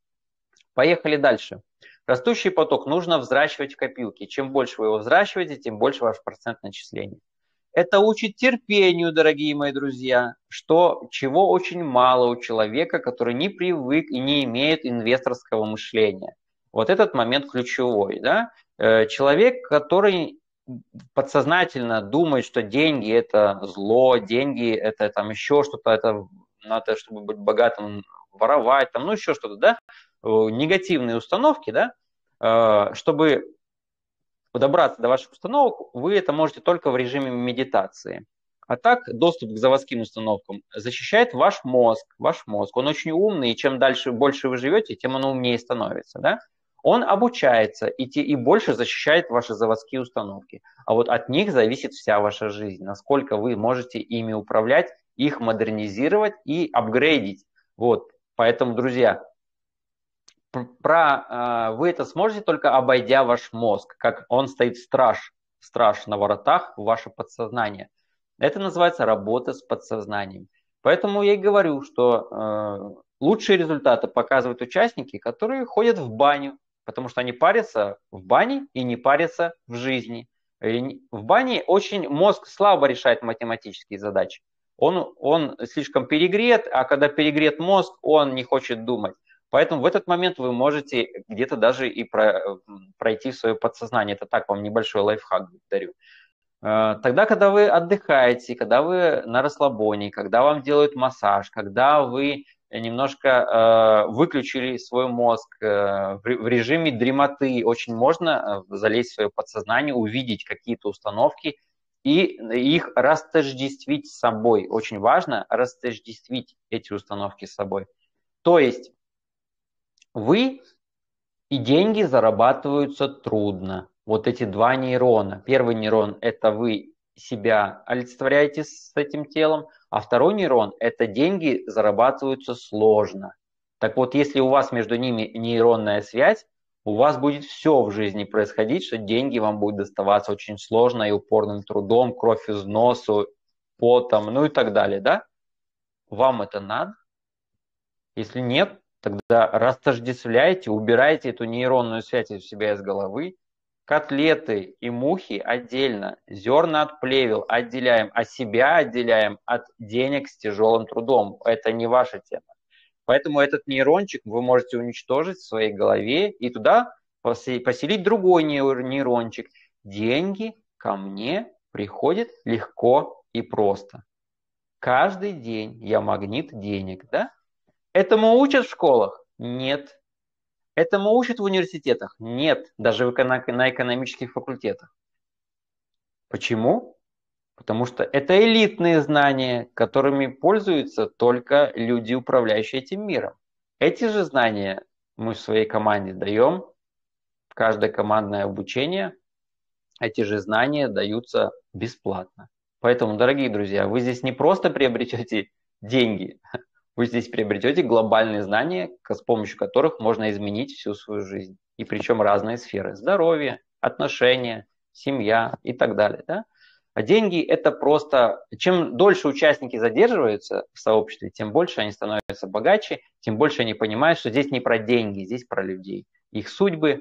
Поехали дальше. Растущий поток нужно взращивать в копилке. Чем больше вы его взращиваете, тем больше ваш процент начислений. Это учит терпению, дорогие мои друзья, чего очень мало у человека, который не привык и не имеет инвесторского мышления. Вот этот момент ключевой. Да? Человек, который подсознательно думает, что деньги – это зло, деньги – это там еще что-то, это надо, чтобы быть богатым, воровать, там, ну еще что-то, да? Негативные установки, да? Чтобы добраться до ваших установок, вы это можете только в режиме медитации. А так, доступ к заводским установкам защищает ваш мозг. Ваш мозг, он очень умный, и чем дальше больше вы живете, тем он умнее становится. Да? Он обучается и больше защищает ваши заводские установки. А вот от них зависит вся ваша жизнь, насколько вы можете ими управлять, их модернизировать и апгрейдить. Вот. Поэтому, друзья, вы это сможете только обойдя ваш мозг, как он стоит страж на воротах в ваше подсознание. Это называется работа с подсознанием. Поэтому я и говорю, что лучшие результаты показывают участники, которые ходят в баню, потому что они парятся в бане и не парятся в жизни. В бане очень мозг слабо решает математические задачи. Он слишком перегрет, а когда перегрет мозг, он не хочет думать. Поэтому в этот момент вы можете где-то даже и пройти в свое подсознание. Это так, вам небольшой лайфхак дарю. Тогда, когда вы отдыхаете, когда вы на расслабоне, когда вам делают массаж, когда вы немножко выключили свой мозг в режиме дремоты, очень можно залезть в свое подсознание, увидеть какие-то установки и их растождествить с собой. Очень важно растождествить эти установки с собой. То есть вы и деньги зарабатываются трудно. Вот эти два нейрона. Первый нейрон – это вы себя олицетворяете с этим телом, а второй нейрон – это деньги зарабатываются сложно. Так вот, если у вас между ними нейронная связь, у вас будет все в жизни происходить, что деньги вам будут доставаться очень сложно и упорным трудом, кровь из носу, потом, ну и так далее, да? Вам это надо? Если нет, тогда растождествляйте, убирайте эту нейронную связь из себя из головы. Котлеты и мухи отдельно, зерна от плевел отделяем, а себя отделяем от денег с тяжелым трудом. Это не ваша тема. Поэтому этот нейрончик вы можете уничтожить в своей голове и туда поселить другой нейрончик. Деньги ко мне приходят легко и просто. Каждый день я магнит денег, да? Этому учат в школах? Нет. Этому учат в университетах? Нет. Даже на экономических факультетах. Почему? Потому что это элитные знания, которыми пользуются только люди, управляющие этим миром. Эти же знания мы в своей команде даем. В каждое командное обучение эти же знания даются бесплатно. Поэтому, дорогие друзья, вы здесь не просто приобретете деньги, вы здесь приобретете глобальные знания, с помощью которых можно изменить всю свою жизнь. И причем разные сферы. Здоровье, отношения, семья и так далее. Да? А деньги это просто... Чем дольше участники задерживаются в сообществе, тем больше они становятся богаче, тем больше они понимают, что здесь не про деньги, здесь про людей. Их судьбы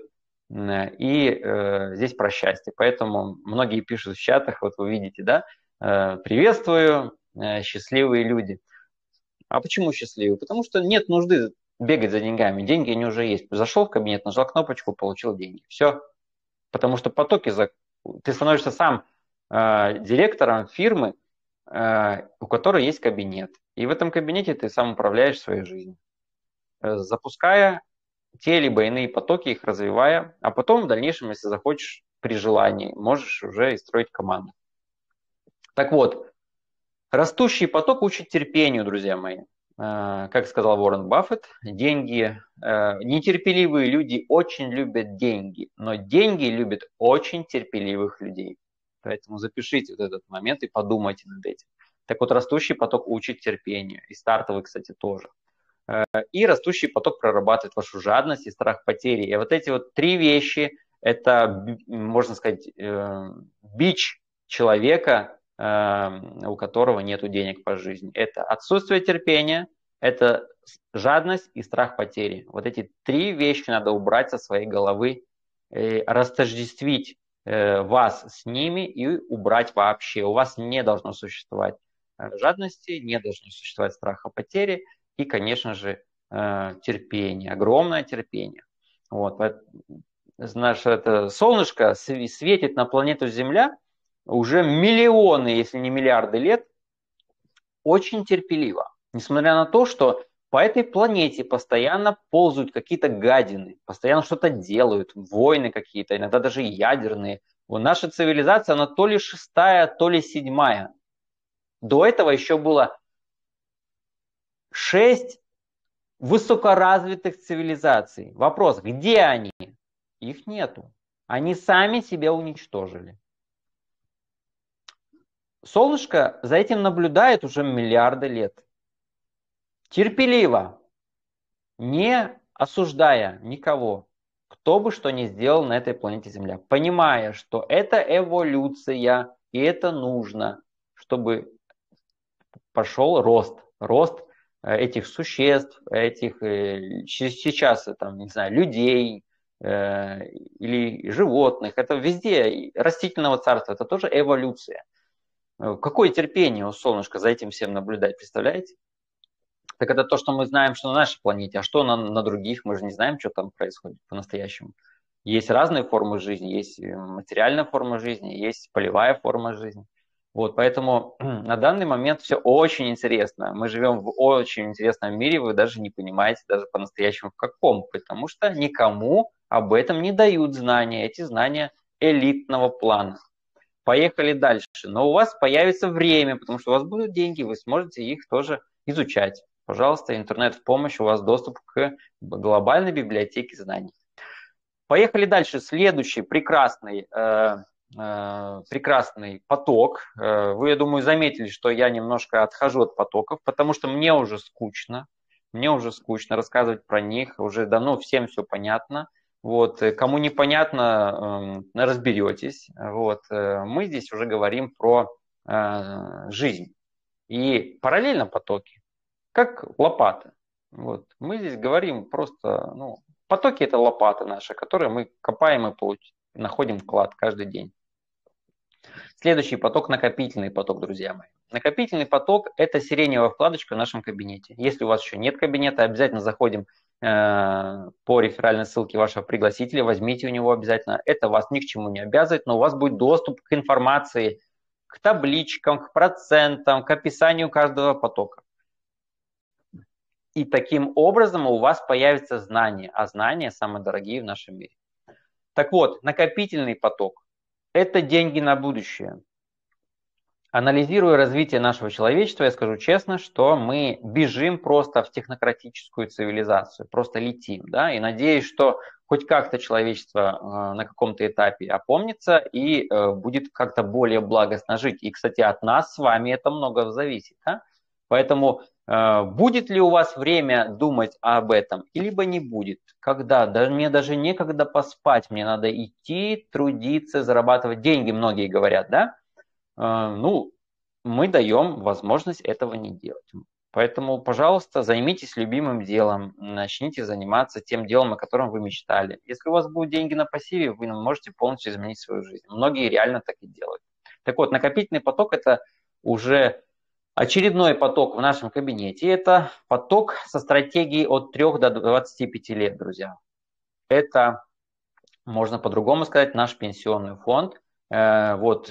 и здесь про счастье. Поэтому многие пишут в чатах, вот вы видите, да, приветствую, счастливые люди. А почему счастливый? Потому что нет нужды бегать за деньгами. Деньги они уже есть. Зашел в кабинет, нажал кнопочку, получил деньги. Все. Потому что потоки... Ты становишься сам директором фирмы, у которой есть кабинет. И в этом кабинете ты сам управляешь своей жизнью. Запуская те либо иные потоки, их развивая. А потом в дальнейшем, если захочешь, при желании, можешь уже и строить команду. Так вот, растущий поток учит терпению, друзья мои. Как сказал Уоррен Баффет, нетерпеливые люди очень любят деньги, но деньги любят очень терпеливых людей. Поэтому запишите вот этот момент и подумайте над этим. Так вот, растущий поток учит терпению, и стартовый, кстати, тоже. И растущий поток прорабатывает вашу жадность и страх потери. И вот эти вот три вещи, это, можно сказать, бич человека, у которого нет денег по жизни. Это отсутствие терпения, это жадность и страх потери. Вот эти три вещи надо убрать со своей головы, растождествить вас с ними и убрать вообще. У вас не должно существовать жадности, не должно существовать страха потери и, конечно же, терпение, огромное терпение. Вот. Наше это солнышко светит на планету Земля уже миллионы, если не миллиарды лет, очень терпеливо. Несмотря на то, что по этой планете постоянно ползают какие-то гадины, постоянно что-то делают, войны какие-то, иногда даже ядерные. Наша цивилизация, она то ли 6-я, то ли 7-я. До этого еще было 6 высокоразвитых цивилизаций. Вопрос, где они? их нету. Они сами себя уничтожили. Солнышко за этим наблюдает уже миллиарды лет. Терпеливо, не осуждая никого, кто бы что ни сделал на этой планете Земля, понимая, что это эволюция, и это нужно, чтобы пошел рост этих существ, этих сейчас, там, не знаю, людей или животных. Это везде, растительного царства, это тоже эволюция. Какое терпение у солнышка за этим всем наблюдать, представляете? Так это то, что мы знаем, что на нашей планете, а что на других, мы же не знаем, что там происходит по-настоящему. Есть разные формы жизни, есть материальная форма жизни, есть полевая форма жизни. Вот, поэтому на данный момент все очень интересно. Мы живем в очень интересном мире, вы даже не понимаете даже по-настоящему в каком, потому что никому об этом не дают знания, эти знания элитного плана. Поехали дальше. Но у вас появится время, потому что у вас будут деньги, вы сможете их тоже изучать. Пожалуйста, интернет в помощь, у вас доступ к глобальной библиотеке знаний. Поехали дальше. Следующий прекрасный поток. Вы, я думаю, заметили, что я немножко отхожу от потоков, потому что мне уже скучно. Мне уже скучно рассказывать про них. Уже давно всем все понятно. Вот. Кому непонятно, разберетесь. Вот. Мы здесь уже говорим про жизнь. И параллельно потоки, как лопаты. Вот. Мы здесь говорим просто, потоки это лопаты наши, которые мы копаем и находим клад каждый день. Следующий поток – накопительный поток, друзья мои. Накопительный поток – это сиреневая вкладочка в нашем кабинете. Если у вас еще нет кабинета, обязательно заходим по реферальной ссылке вашего пригласителя, возьмите у него обязательно. Это вас ни к чему не обязывает, но у вас будет доступ к информации, к табличкам, к процентам, к описанию каждого потока. И таким образом у вас появятся знания, а знания самые дорогие в нашем мире. Так вот, накопительный поток – это деньги на будущее. Анализируя развитие нашего человечества, я скажу честно, что мы бежим просто в технократическую цивилизацию, просто летим, да, и надеюсь, что хоть как-то человечество на каком-то этапе опомнится и будет как-то более благостно жить. И, кстати, от нас с вами это много зависит, да? Поэтому будет ли у вас время думать об этом, либо не будет? Когда? Мне даже некогда поспать, мне надо идти, трудиться, зарабатывать деньги, многие говорят, да? Мы даем возможность этого не делать. Поэтому, пожалуйста, займитесь любимым делом, начните заниматься тем делом, о котором вы мечтали. Если у вас будут деньги на пассиве, вы можете полностью изменить свою жизнь. Многие реально так и делают. Так вот, накопительный поток – это уже очередной поток в нашем кабинете. Это поток со стратегией от 3 до 25 лет, друзья. Это, можно по-другому сказать, наш пенсионный фонд. Вот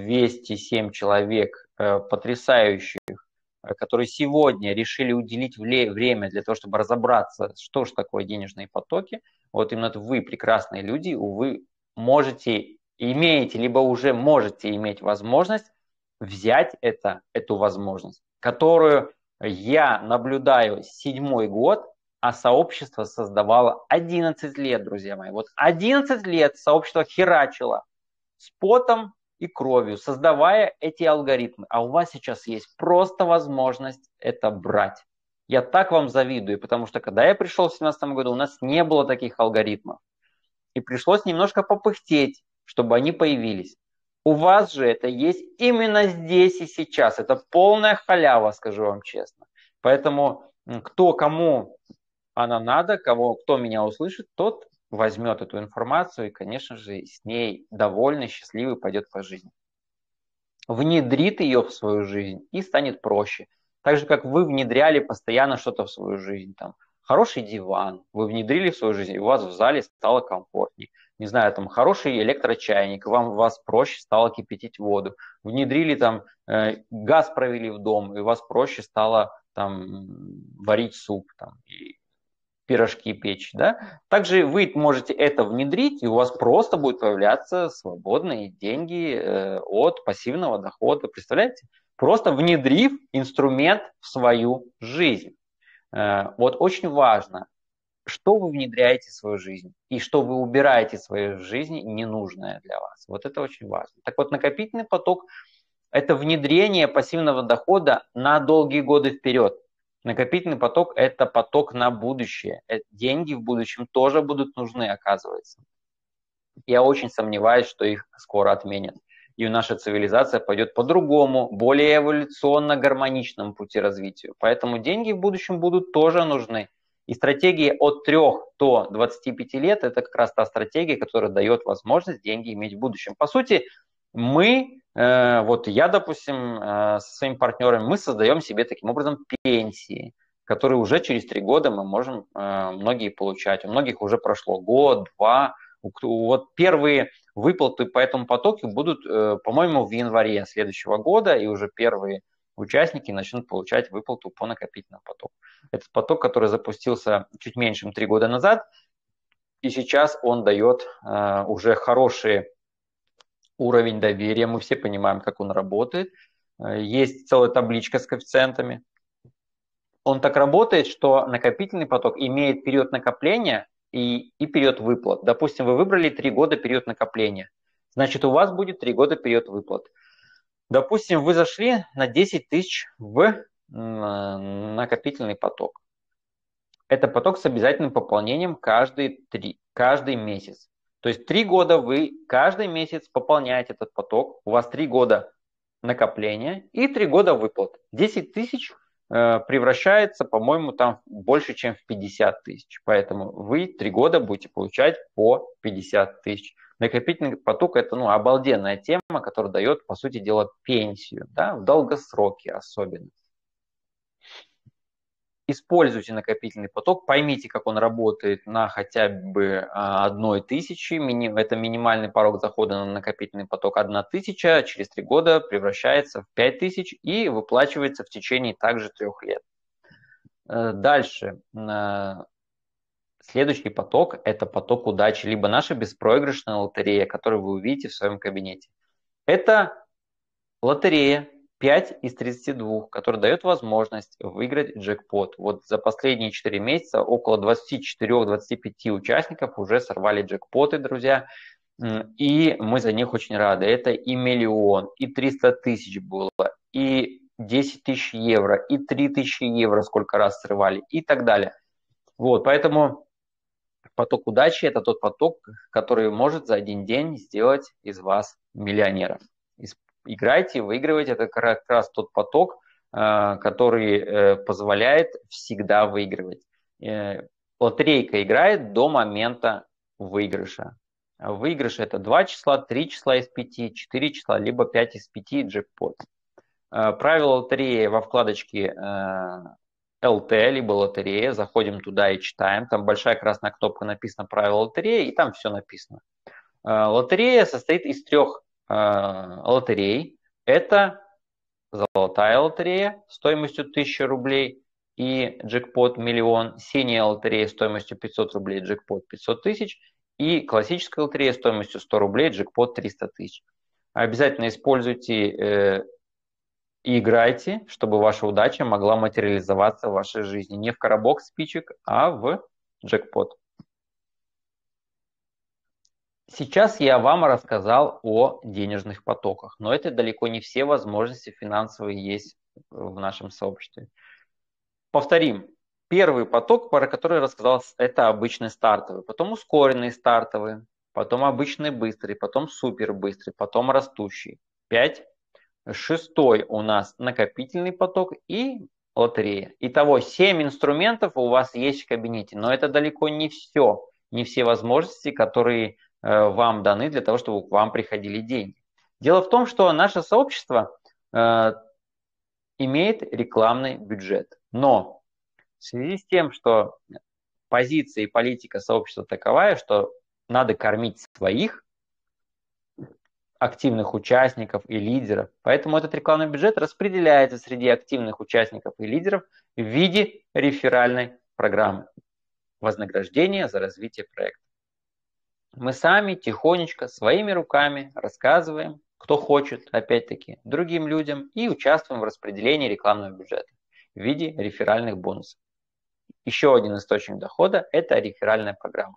207 человек потрясающих, которые сегодня решили уделить время для того, чтобы разобраться, что же такое денежные потоки. Вот именно вы, прекрасные люди, вы можете, имеете, либо уже можете иметь возможность взять эту возможность, которую я наблюдаю 7-й год, а сообщество создавало 11 лет, друзья мои. Вот 11 лет сообщество херачило с потом и кровью, создавая эти алгоритмы. А у вас сейчас есть просто возможность это брать. Я так вам завидую, потому что когда я пришел в 2017 году, у нас не было таких алгоритмов. И пришлось немножко попыхтеть, чтобы они появились. У вас же это есть именно здесь и сейчас. Это полная халява, скажу вам честно. Поэтому кому она надо, кто меня услышит, тот возьмет эту информацию и, конечно же, с ней довольный, счастливый пойдет по жизни. Внедрит ее в свою жизнь и станет проще. Так же, как вы внедряли постоянно что-то в свою жизнь. Там, хороший диван вы внедрили в свою жизнь, и у вас в зале стало комфортнее. Не знаю, там, хороший электрочайник, у вас проще стало кипятить воду. Внедрили там, газ провели в дом, и у вас проще стало там варить суп там, и пирожки печь, да? Также вы можете это внедрить, и у вас просто будут появляться свободные деньги от пассивного дохода. Представляете? Просто внедрив инструмент в свою жизнь. Вот очень важно, что вы внедряете в свою жизнь и что вы убираете в своей жизни ненужное для вас. Вот это очень важно. Так вот, накопительный поток – это внедрение пассивного дохода на долгие годы вперед. Накопительный поток – это поток на будущее. Деньги в будущем тоже будут нужны, оказывается. Я очень сомневаюсь, что их скоро отменят. И наша цивилизация пойдет по другому, более эволюционно-гармоничному пути развития. Поэтому деньги в будущем будут тоже нужны. И стратегия от 3 до 25 лет – это как раз та стратегия, которая дает возможность деньги иметь в будущем. По сути, вот я, допустим, со своими партнерами, мы создаем себе таким образом пенсии, которые уже через 3 года мы можем многие получать. У многих уже прошло год, два. Вот первые выплаты по этому потоку будут, по-моему, в январе следующего года, и уже первые участники начнут получать выплату по накопительному потоку. Этот поток, который запустился чуть меньше, чем 3 года назад, и сейчас он дает уже хороший уровень доверия. Мы все понимаем, как он работает. Есть целая табличка с коэффициентами. Он так работает, что накопительный поток имеет период накопления и период выплат. Допустим, вы выбрали 3 года период накопления. Значит, у вас будет 3 года период выплат. Допустим, вы зашли на 10 тысяч в накопительный поток. Это поток с обязательным пополнением каждый месяц. То есть 3 года вы каждый месяц пополняете этот поток. У вас 3 года накопления и 3 года выплат. 10 тысяч превращается, по-моему, там больше, чем в 50 тысяч. Поэтому вы 3 года будете получать по 50 тысяч. Накопительный поток – это обалденная тема, которая дает, по сути дела, пенсию, да, в долгосроке особенно. Используйте накопительный поток, поймите, как он работает на хотя бы 1000. Это минимальный порог захода на накопительный поток. 1000 через 3 года превращается в 5000 и выплачивается в течение также 3 лет. Дальше. Следующий поток – это поток удачи, либо наша беспроигрышная лотерея, которую вы увидите в своем кабинете. Это лотерея 5 из 32, который дает возможность выиграть джекпот. Вот за последние 4 месяца около 24-25 участников уже сорвали джекпоты, друзья. И мы за них очень рады. Это и 1 миллион, и 300 тысяч было, и 10 тысяч евро, и 3000 евро сколько раз срывали, и так далее. Вот, поэтому поток удачи – это тот поток, который может за один день сделать из вас миллионера. Играйте, выигрывайте. Это как раз тот поток, который позволяет всегда выигрывать. Лотерейка играет до момента выигрыша. Выигрыш – это 2 числа, 3 числа из 5, 4 числа, либо 5 из 5 джекпот. Правила лотереи во вкладочке ЛТ, либо лотерея. Заходим туда и читаем. Там большая красная кнопка написано «Правила лотереи», и там все написано. Лотерея состоит из 3 лотерей. Это золотая лотерея стоимостью 1000 рублей и джекпот 1 миллион, синяя лотерея стоимостью 500 рублей, джекпот 500 тысяч и классическая лотерея стоимостью 100 рублей, джекпот 300 тысяч. Обязательно используйте и играйте, чтобы ваша удача могла материализоваться в вашей жизни. Не в коробок спичек, а в джекпот. Сейчас я вам рассказал о денежных потоках, но это далеко не все возможности финансовые есть в нашем сообществе. Повторим. Первый поток, про который я рассказал, это обычный стартовый, потом ускоренный стартовый, потом обычный быстрый, потом супер быстрый, потом растущий. 5. Шестой у нас накопительный поток и лотерея. Итого 7 инструментов у вас есть в кабинете, но это далеко не все, не все возможности, которые вам даны для того, чтобы к вам приходили деньги. Дело в том, что наше сообщество имеет рекламный бюджет, но в связи с тем, что позиция и политика сообщества таковая, что надо кормить своих активных участников и лидеров, поэтому этот рекламный бюджет распределяется среди активных участников и лидеров в виде реферальной программы вознаграждения за развитие проекта. Мы сами тихонечко, своими руками рассказываем, кто хочет, опять-таки, другим людям и участвуем в распределении рекламного бюджета в виде реферальных бонусов. еще один источник дохода – это реферальная программа.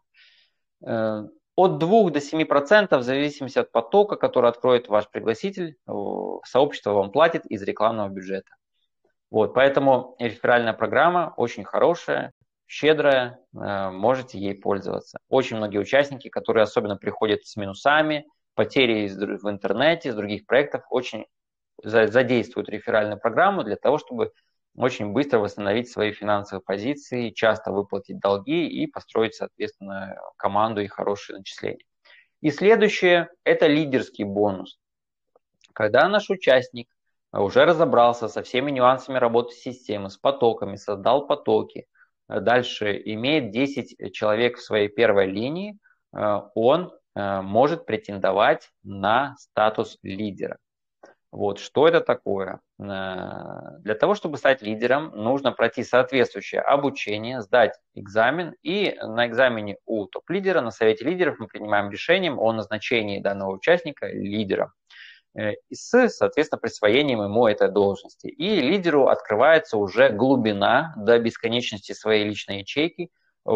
От 2 до 7% в зависимости от потока, который откроет ваш пригласитель, сообщество вам платит из рекламного бюджета. Вот, поэтому реферальная программа очень хорошая, щедрая, можете ей пользоваться. Очень многие участники, которые особенно приходят с минусами, потери в интернете, из других проектов, очень задействуют реферальную программу для того, чтобы очень быстро восстановить свои финансовые позиции, часто выплатить долги и построить, соответственно, команду и хорошие начисления. И следующее – это лидерский бонус. Когда наш участник уже разобрался со всеми нюансами работы системы, с потоками, создал потоки, дальше имеет 10 человек в своей первой линии, он может претендовать на статус лидера. Вот, что это такое? Для того, чтобы стать лидером, нужно пройти соответствующее обучение, сдать экзамен, и на экзамене у топ-лидера, на совете лидеров мы принимаем решение о назначении данного участника лидером с, соответственно, присвоением ему этой должности. И лидеру открывается уже глубина до бесконечности своей личной ячейки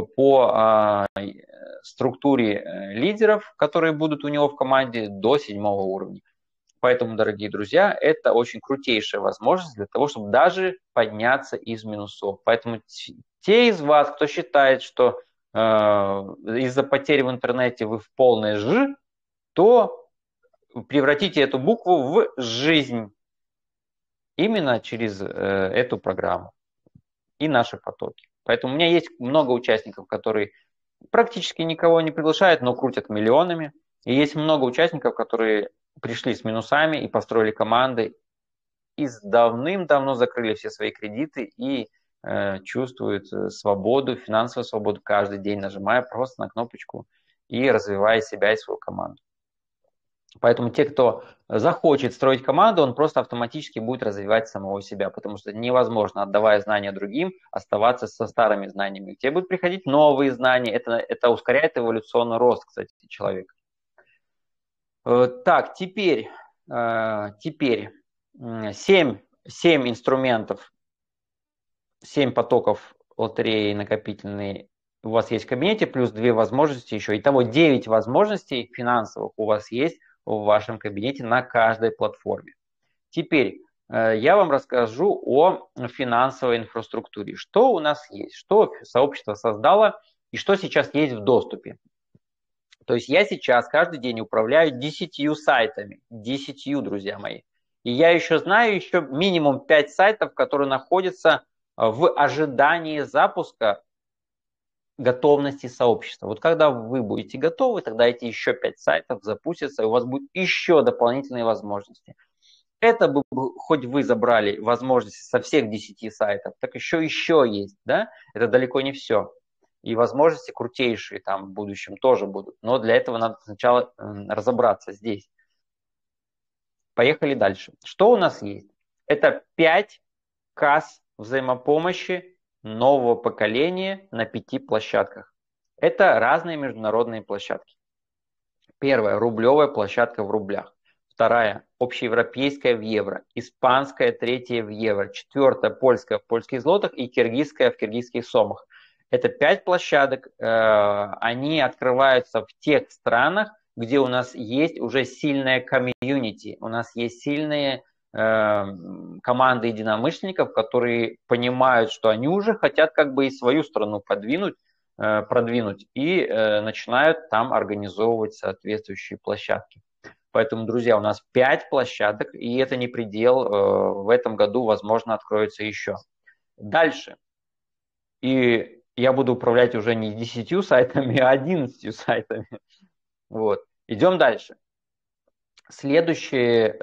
по структуре лидеров, которые будут у него в команде, до 7-го уровня. Поэтому, дорогие друзья, это очень крутейшая возможность для того, чтобы даже подняться из минусов. Поэтому те из вас, кто считает, что из-за потери в интернете вы в полной «ж», то превратите эту букву в жизнь именно через эту программу и наши потоки. Поэтому у меня есть много участников, которые практически никого не приглашают, но крутят миллионами. И есть много участников, которые пришли с минусами и построили команды, и давным-давно закрыли все свои кредиты и чувствуют свободу, финансовую свободу каждый день, нажимая просто на кнопочку и развивая себя и свою команду. Поэтому те, кто захочет строить команду, он просто автоматически будет развивать самого себя, потому что невозможно, отдавая знания другим, оставаться со старыми знаниями. К тебе будут приходить новые знания, это ускоряет эволюционный рост, кстати, человека. Так, теперь 7 инструментов, 7 потоков лотереи накопительные у вас есть в кабинете, плюс 2 возможности еще. Итого 9 возможностей финансовых у вас есть в вашем кабинете на каждой платформе. Теперь я вам расскажу о финансовой инфраструктуре. Что у нас есть, что сообщество создало и что сейчас есть в доступе. То есть я сейчас каждый день управляю 10 сайтами. 10, друзья мои. И я еще знаю еще минимум 5 сайтов, которые находятся в ожидании запуска готовности сообщества. Вот когда вы будете готовы, тогда эти еще 5 сайтов запустятся, и у вас будут еще дополнительные возможности. Это бы хоть вы забрали возможности со всех 10 сайтов, так еще есть, да? Это далеко не все. И возможности крутейшие там в будущем тоже будут. Но для этого надо сначала разобраться здесь. Поехали дальше. Что у нас есть? Это 5 касс взаимопомощи нового поколения на 5 площадках. Это разные международные площадки. Первая – рублевая площадка в рублях. Вторая – общеевропейская в евро. Испанская, третья в евро. Четвертая – польская в польских злотах и киргизская в киргизских сомах. Это 5 площадок. Они открываются в тех странах, где у нас есть уже сильная комьюнити. У нас есть сильные команды единомышленников, которые понимают, что они уже хотят как бы и свою страну продвинуть и начинают там организовывать соответствующие площадки. Поэтому, друзья, у нас 5 площадок, и это не предел. В этом году, возможно, откроется еще. Дальше. И я буду управлять уже не 10 сайтами, а 11 сайтами. Вот. Идем дальше. Следующие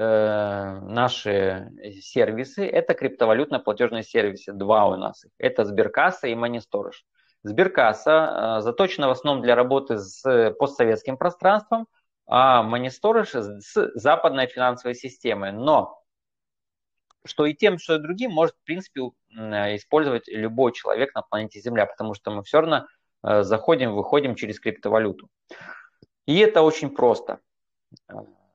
наши сервисы – это криптовалютно-платежные сервисы. 2 у нас. Это Сберкасса и Money Storage. Сберкасса заточена в основном для работы с постсоветским пространством, а Money Storage с западной финансовой системой. Но что и тем, что и другим может, в принципе, использовать любой человек на планете Земля, потому что мы все равно заходим, выходим через криптовалюту. И это очень просто.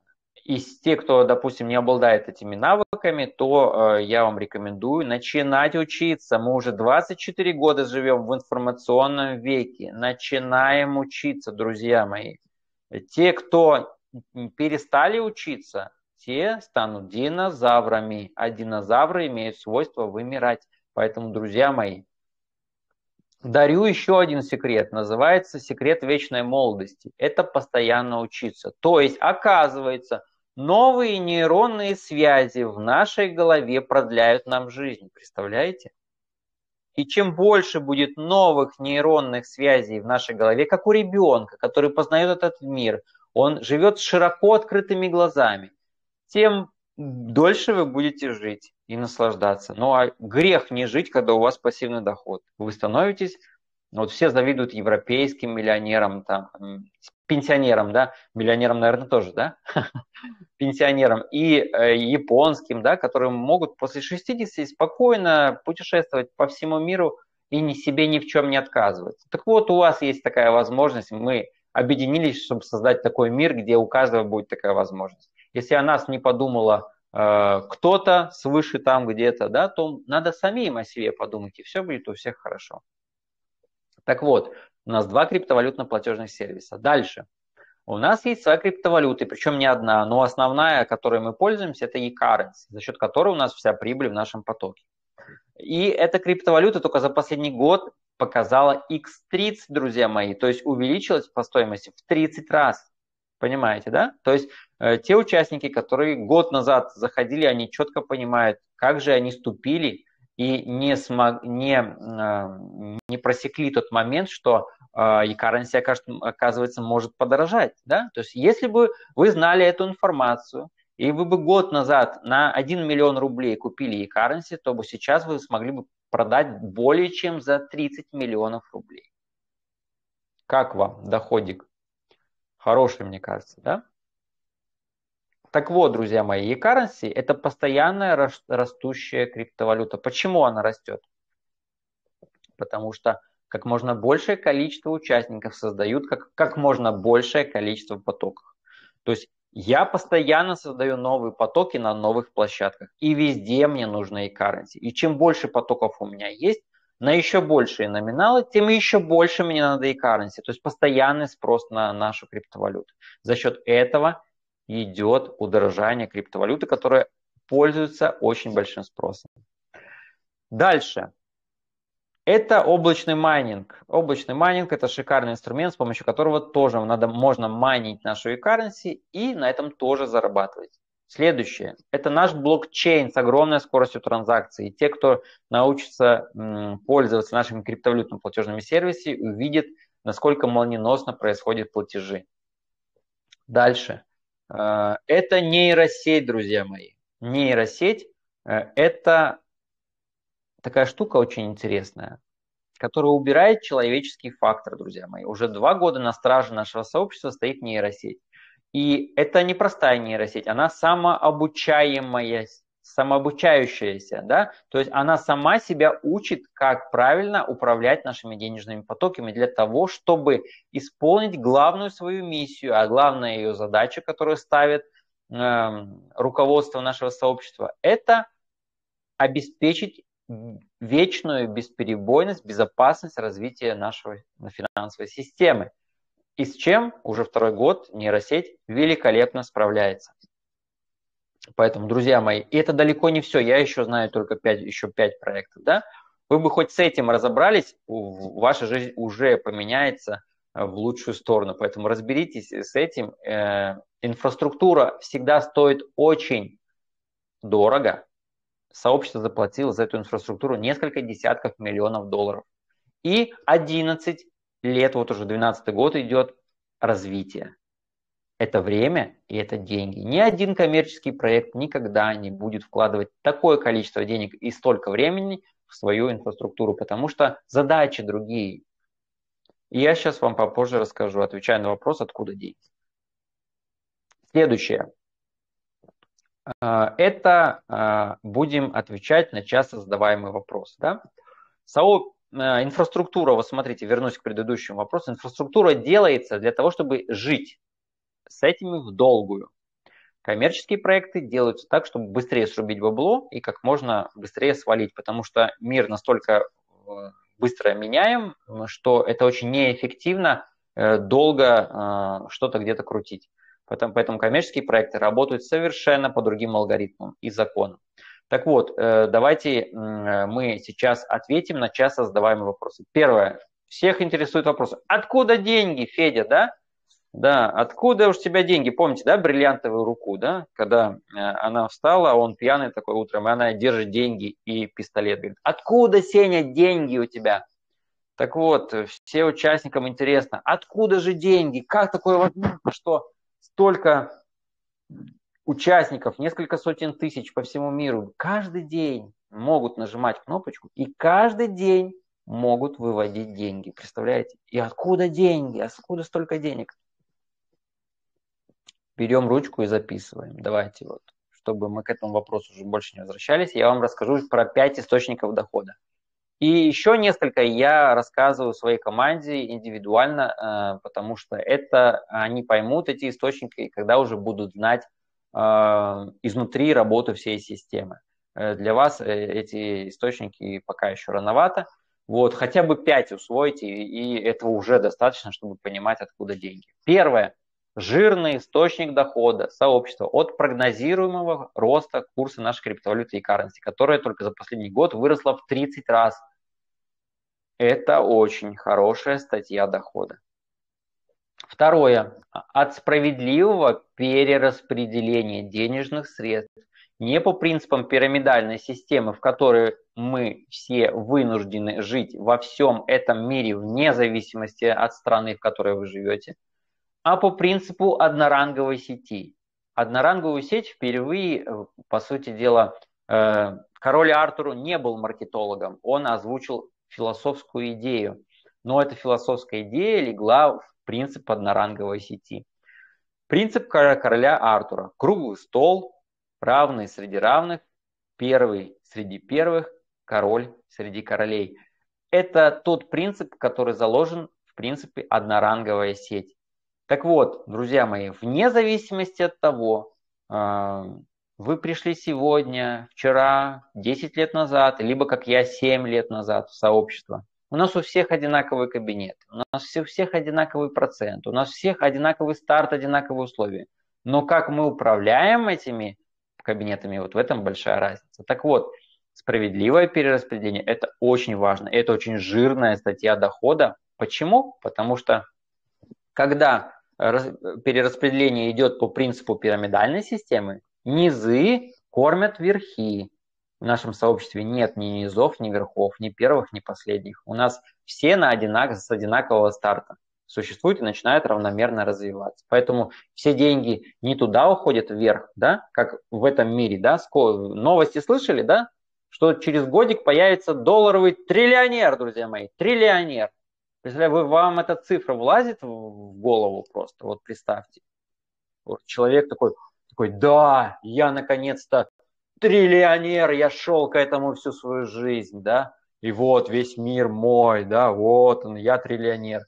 из тех, кто, допустим, не обладает этими навыками, то я вам рекомендую начинать учиться. Мы уже 24 года живем в информационном веке. Начинаем учиться, друзья мои. Те, кто перестали учиться, те станут динозаврами, а динозавры имеют свойство вымирать. Поэтому, друзья мои, дарю еще один секрет, называется секрет вечной молодости. Это постоянно учиться. То есть, оказывается, новые нейронные связи в нашей голове продляют нам жизнь. Представляете? И чем больше будет новых нейронных связей в нашей голове, как у ребенка, который познает этот мир, он живет с широко открытыми глазами, тем дольше вы будете жить и наслаждаться. Ну а грех не жить, когда у вас пассивный доход. Вы становитесь, вот все завидуют европейским миллионерам, там, пенсионерам, да, миллионерам, наверное, тоже, да, пенсионерам, и японским, да, которые могут после 60 спокойно путешествовать по всему миру и себе ни в чем не отказывать. Так вот, у вас есть такая возможность, мы объединились, чтобы создать такой мир, где у каждого будет такая возможность. Если о нас не подумала кто-то свыше там где-то, да, то надо самим о себе подумать, и все будет у всех хорошо. Так вот, у нас 2 криптовалютно-платежных сервиса. Дальше. У нас есть своя криптовалюта, причем не одна, но основная, которой мы пользуемся, это eCurrency, за счет которой у нас вся прибыль в нашем потоке. И эта криптовалюта только за последний год показала x30, друзья мои, то есть увеличилась по стоимости в 30 раз. Понимаете, да? То есть те участники, которые год назад заходили, они четко понимают, как же они ступили и не просекли тот момент, что e-currency, оказывается, может подорожать. Да? То есть если бы вы знали эту информацию, и вы бы год назад на 1 миллион рублей купили e-currency, то бы сейчас вы смогли бы продать более чем за 30 миллионов рублей. Как вам доходик? Хороший, мне кажется, да? Так вот, друзья мои, eCurrency – это постоянная растущая криптовалюта. Почему она растет? Потому что как можно большее количество участников создают как можно большее количество потоков. То есть я постоянно создаю новые потоки на новых площадках. И везде мне нужно eCurrency. И чем больше потоков у меня есть, на еще большие номиналы, тем еще больше мне надо eCurrency. То есть постоянный спрос на нашу криптовалюту. За счет этого идет удорожание криптовалюты, которая пользуется очень большим спросом. Дальше. Это облачный майнинг. Облачный майнинг – это шикарный инструмент, с помощью которого тоже можно майнить нашу eCurrency и на этом тоже зарабатывать. Следующее – это наш блокчейн с огромной скоростью транзакций. Те, кто научится пользоваться нашими криптовалютными платежными сервисами, увидят, насколько молниеносно происходят платежи. Дальше. Это нейросеть, друзья мои. Нейросеть – это такая штука очень интересная, которая убирает человеческий фактор, друзья мои. Уже 2 года на страже нашего сообщества стоит нейросеть. И это не простая нейросеть, она самообучаемая, самообучающаяся, да? То есть она сама себя учит, как правильно управлять нашими денежными потоками для того, чтобы исполнить главную свою миссию, а главная ее задача, которую ставит руководство нашего сообщества, это обеспечить вечную бесперебойность, безопасность развития нашей финансовой системы. И с чем уже 2-й год нейросеть великолепно справляется. Поэтому, друзья мои, и это далеко не все. Я еще знаю только 5 проектов. Да? Вы бы хоть с этим разобрались, ваша жизнь уже поменяется в лучшую сторону. Поэтому разберитесь с этим. Инфраструктура всегда стоит очень дорого. Сообщество заплатило за эту инфраструктуру несколько десятков миллионов долларов. И 11 лет, вот уже 12-й год идет развитие. Это время и это деньги. Ни один коммерческий проект никогда не будет вкладывать такое количество денег и столько времени в свою инфраструктуру, потому что задачи другие. И я сейчас вам попозже расскажу, отвечая на вопрос, откуда деньги. Следующее. Это будем отвечать на часто задаваемый вопрос. Да? Инфраструктура, вот смотрите, вернусь к предыдущему вопросу. Инфраструктура делается для того, чтобы жить с этими в долгую. Коммерческие проекты делаются так, чтобы быстрее срубить бабло и как можно быстрее свалить, потому что мир настолько быстро меняем, что это очень неэффективно долго что-то где-то крутить. Поэтому коммерческие проекты работают совершенно по другим алгоритмам и законам. Так вот, давайте мы сейчас ответим на часто задаваемые вопросы. Первое. Всех интересует вопрос, откуда деньги, Федя, да? Да, откуда уж у тебя деньги? Помните, да, бриллиантовую руку, да? Когда она встала, он пьяный такой утром, и она держит деньги и пистолет. Говорит, откуда, Сеня, деньги у тебя? Так вот, все участникам интересно, откуда же деньги? Как такое возможно, что столько участников, несколько сотен тысяч по всему миру, каждый день могут нажимать кнопочку и каждый день могут выводить деньги. Представляете? И откуда деньги? Откуда столько денег? Берем ручку и записываем. Давайте вот, чтобы мы к этому вопросу уже больше не возвращались, я вам расскажу про 5 источников дохода. И еще несколько я рассказываю своей команде индивидуально, потому что это они поймут эти источники, когда уже будут знать изнутри работу всей системы. Для вас эти источники пока еще рановато. Вот, хотя бы 5 усвойте, и этого уже достаточно, чтобы понимать, откуда деньги. Первое. Жирный источник дохода сообщества от прогнозируемого роста курса нашей криптовалюты и currency, которая только за последний год выросла в 30 раз. Это очень хорошая статья дохода. Второе. От справедливого перераспределения денежных средств. Не по принципам пирамидальной системы, в которой мы все вынуждены жить во всем этом мире вне зависимости от страны, в которой вы живете, а по принципу одноранговой сети. Одноранговую сеть впервые, по сути дела, король Артур не был маркетологом, он озвучил философскую идею, но эта философская идея легла в принцип одноранговой сети. Принцип короля Артура. Круглый стол, равный среди равных, первый среди первых, король среди королей. Это тот принцип, который заложен в принципе одноранговая сеть. Так вот, друзья мои, вне зависимости от того, вы пришли сегодня, вчера, 10 лет назад, либо как я 7 лет назад в сообщество, у нас у всех одинаковый кабинет, у нас у всех одинаковый процент, у нас у всех одинаковый старт, одинаковые условия. Но как мы управляем этими кабинетами, вот в этом большая разница. Так вот, справедливое перераспределение – это очень важно, это очень жирная статья дохода. Почему? Потому что когда перераспределение идет по принципу пирамидальной системы, низы кормят верхи. В нашем сообществе нет ни низов, ни верхов, ни первых, ни последних. У нас все с одинакового старта существуют и начинают равномерно развиваться. Поэтому все деньги не туда уходят вверх, да, как в этом мире. Да? Новости слышали, да? Что через годик появится долларовый триллионер, друзья мои, триллионер. Представляю, вам эта цифра влазит в голову просто, вот представьте. Вот человек такой, да, я наконец-то триллионер, я шел к этому всю свою жизнь, да, и вот весь мир мой, да, вот он, я триллионер.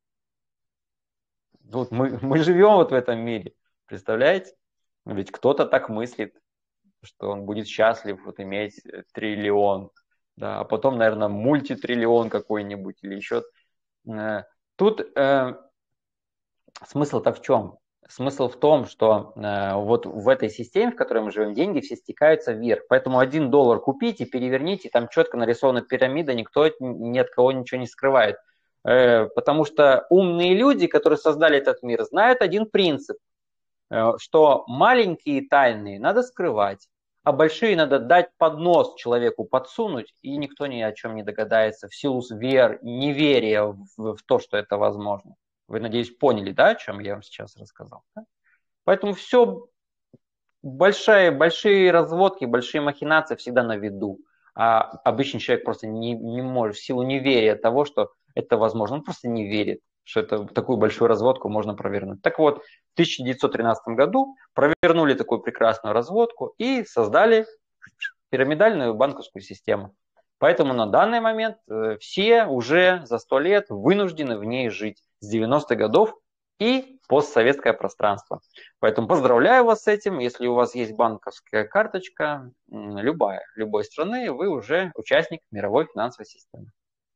Вот мы живем вот в этом мире, представляете? Ведь кто-то так мыслит, что он будет счастлив вот иметь триллион, да, а потом, наверное, мультитриллион какой-нибудь или еще. Тут смысл-то в чем? Смысл в том, что вот в этой системе, в которой мы живем, деньги все стекаются вверх. Поэтому $1 купите, переверните, там четко нарисована пирамида, никто ни от кого ничего не скрывает. Потому что умные люди, которые создали этот мир, знают один принцип, что маленькие тайны надо скрывать, а большие надо дать под нос человеку подсунуть, и никто ни о чем не догадается в силу неверия в то, что это возможно. Вы, надеюсь, поняли, да, о чем я вам сейчас рассказал? Да? Поэтому все, большие разводки, большие махинации всегда на виду. А обычный человек просто не может, в силу неверия того, что это возможно, он просто не верит, что такую большую разводку можно провернуть. Так вот, в 1913 году провернули такую прекрасную разводку и создали пирамидальную банковскую систему. Поэтому на данный момент все уже за 100 лет вынуждены в ней жить с 90-х годов и постсоветское пространство. Поэтому поздравляю вас с этим. Если у вас есть банковская карточка, любой страны, вы уже участник мировой финансовой системы.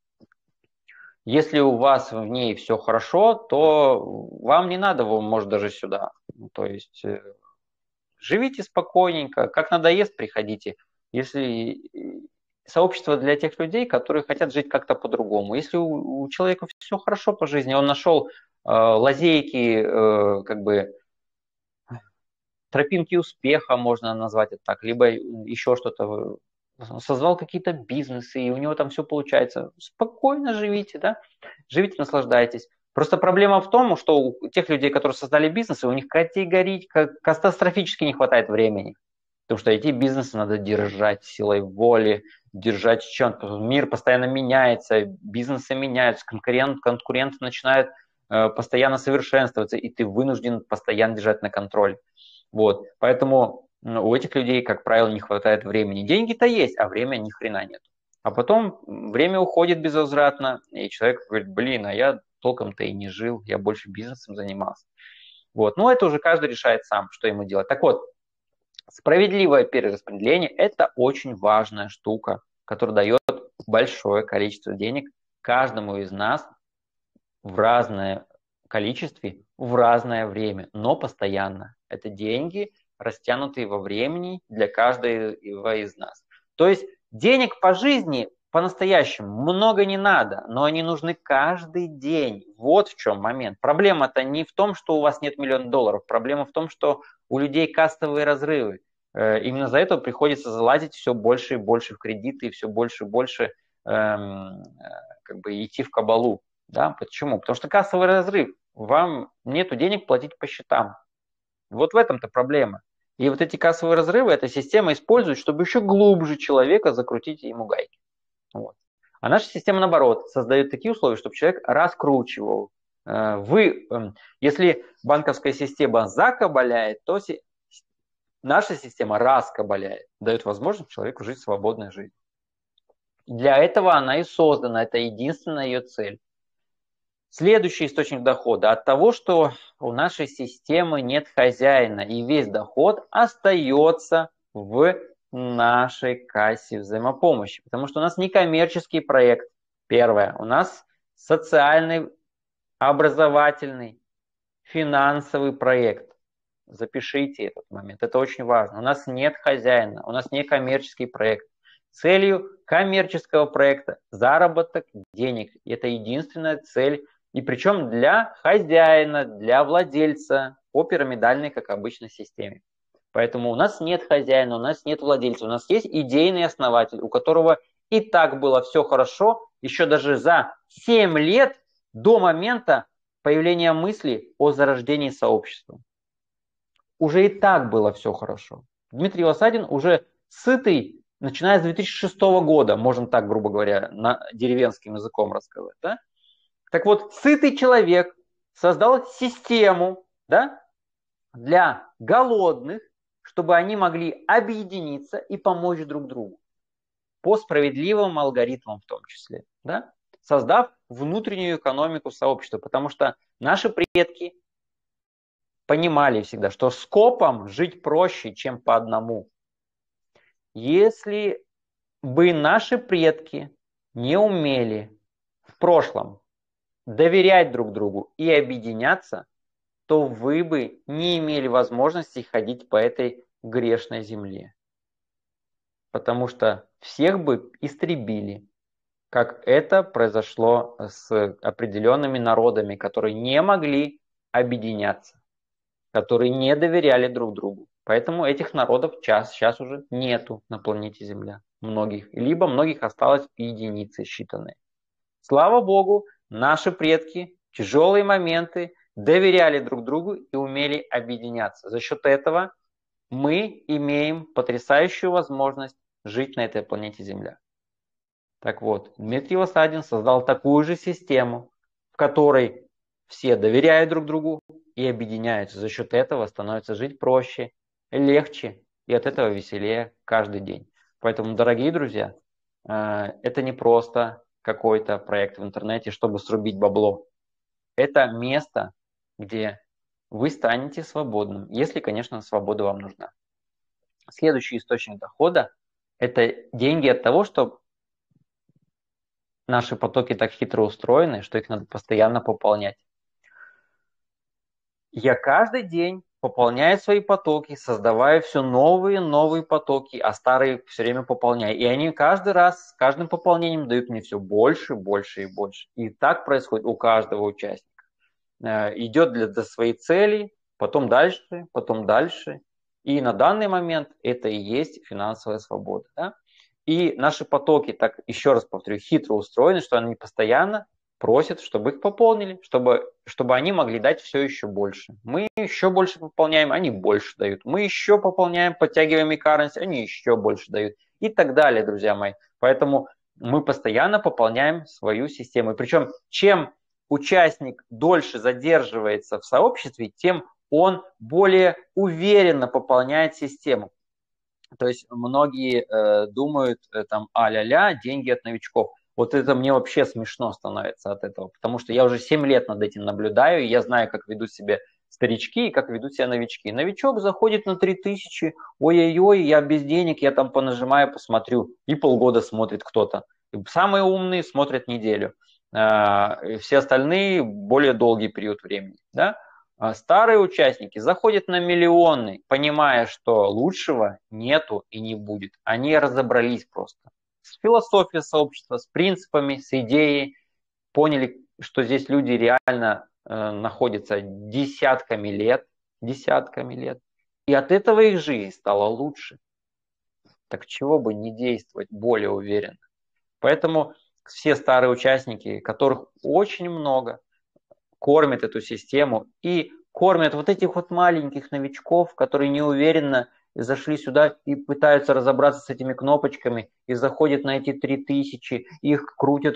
Если у вас в ней все хорошо, то вам не надо, может, даже сюда. То есть живите спокойненько, как надоест, приходите. Если сообщество для тех людей, которые хотят жить как-то по-другому. Если у человека все хорошо по жизни, он нашел лазейки, как бы тропинки успеха, можно назвать это так, либо еще что-то, создал какие-то бизнесы, и у него там все получается. Спокойно живите, да? Живите, наслаждайтесь. Просто проблема в том, что у тех людей, которые создали бизнесы, у них катастрофически не хватает времени. Потому что эти бизнесы надо держать силой воли, держать чем-то. Мир постоянно меняется, бизнесы меняются, конкуренты начинают постоянно совершенствоваться, и ты вынужден постоянно держать на контроле. Вот. Поэтому у этих людей, как правило, не хватает времени. Деньги-то есть, а времени ни хрена нет. А потом время уходит безвозвратно, и человек говорит, блин, а я толком-то и не жил, я больше бизнесом занимался. Вот. Но это уже каждый решает сам, что ему делать. Так вот, справедливое перераспределение – это очень важная штука, которая дает большое количество денег каждому из нас в разное количестве, в разное время, но постоянно. Это деньги, растянутые во времени для каждого из нас. То есть денег по жизни по-настоящему много не надо, но они нужны каждый день. Вот в чем момент. Проблема-то не в том, что у вас нет миллиона долларов. Проблема в том, что у людей кассовые разрывы. Именно за это приходится залазить все больше и больше в кредиты, и все больше и больше как бы идти в кабалу. Да? Почему? Потому что кассовый разрыв. Вам нету денег платить по счетам. Вот в этом-то проблема. И вот эти кассовые разрывы эта система использует, чтобы еще глубже человека закрутить ему гайки. Вот. А наша система, наоборот, создает такие условия, чтобы человек раскручивал. Если банковская система закабаляет, то наша система раскабаляет, дает возможность человеку жить свободной жизнью. Для этого она и создана, это единственная ее цель. Следующий источник дохода от того, что у нашей системы нет хозяина, и весь доход остается в нашей кассе взаимопомощи. Потому что у нас не коммерческий проект, первое. У нас социальный, образовательный, финансовый проект. Запишите этот момент, это очень важно. У нас нет хозяина, у нас не коммерческий проект. Целью коммерческого проекта заработок денег. Это единственная цель. И причем для хозяина, для владельца по пирамидальной, как обычно, системе. Поэтому у нас нет хозяина, у нас нет владельца, у нас есть идейный основатель, у которого и так было все хорошо, еще даже за 7 лет до момента появления мысли о зарождении сообщества. Уже и так было все хорошо. Дмитрий Лосадин уже сытый, начиная с 2006 года, можно так, грубо говоря, на деревенским языком рассказать, да? Так вот, сытый человек создал систему, да, для голодных, чтобы они могли объединиться и помочь друг другу. По справедливым алгоритмам в том числе. Да? Создав внутреннюю экономику сообщества. Потому что наши предки понимали всегда, что скопом жить проще, чем по одному. Если бы наши предки не умели в прошлом доверять друг другу и объединяться, то вы бы не имели возможности ходить по этой грешной земле. Потому что всех бы истребили, как это произошло с определенными народами, которые не могли объединяться, которые не доверяли друг другу. Поэтому этих народов сейчас уже нету на планете Земля. Многих. Либо многих осталось единицы считанные. Слава Богу, наши предки в тяжелые моменты доверяли друг другу и умели объединяться. За счет этого мы имеем потрясающую возможность жить на этой планете Земля. Так вот, Дмитрий Лосадин создал такую же систему, в которой все доверяют друг другу и объединяются. За счет этого становится жить проще, легче и от этого веселее каждый день. Поэтому, дорогие друзья, это не просто какой-то проект в интернете, чтобы срубить бабло. Это место, где вы станете свободным, если, конечно, свобода вам нужна. Следующий источник дохода – это деньги от того, что наши потоки так хитро устроены, что их надо постоянно пополнять. Я каждый день пополняю свои потоки, создавая все новые новые потоки, а старые все время пополняю. И они каждый раз с каждым пополнением дают мне все больше, больше и больше. И так происходит у каждого участника. Идет до своей цели, потом дальше, потом дальше. И на данный момент это и есть финансовая свобода. Да? И наши потоки, так еще раз повторю, хитро устроены, что они постоянно просят, чтобы их пополнили, чтобы они могли дать все еще больше. Мы еще больше пополняем, они больше дают. Мы еще пополняем, подтягиваем e-currency, они еще больше дают. И так далее, друзья мои. Поэтому мы постоянно пополняем свою систему. И причем, чем участник дольше задерживается в сообществе, тем он более уверенно пополняет систему. То есть многие думают там а-ля-ля, деньги от новичков. Вот это мне вообще смешно становится от этого, потому что я уже 7 лет над этим наблюдаю, и я знаю, как ведут себя старички и как ведут себя новички. Новичок заходит на 3000, ой-ой-ой, я без денег, я там понажимаю, посмотрю, и полгода смотрит кто-то. Самые умные смотрят неделю, все остальные более долгий период времени, да? Старые участники заходят на миллионы, понимая, что лучшего нету и не будет. Они разобрались просто с философией сообщества, с принципами, с идеей, поняли, что здесь люди реально находятся десятками лет, и от этого их жизнь стала лучше. Так чего бы не действовать более уверенно? Поэтому все старые участники, которых очень много, кормят эту систему и кормят вот этих вот маленьких новичков, которые неуверенно зашли сюда и пытаются разобраться с этими кнопочками, и заходят на эти 3000, их крутят,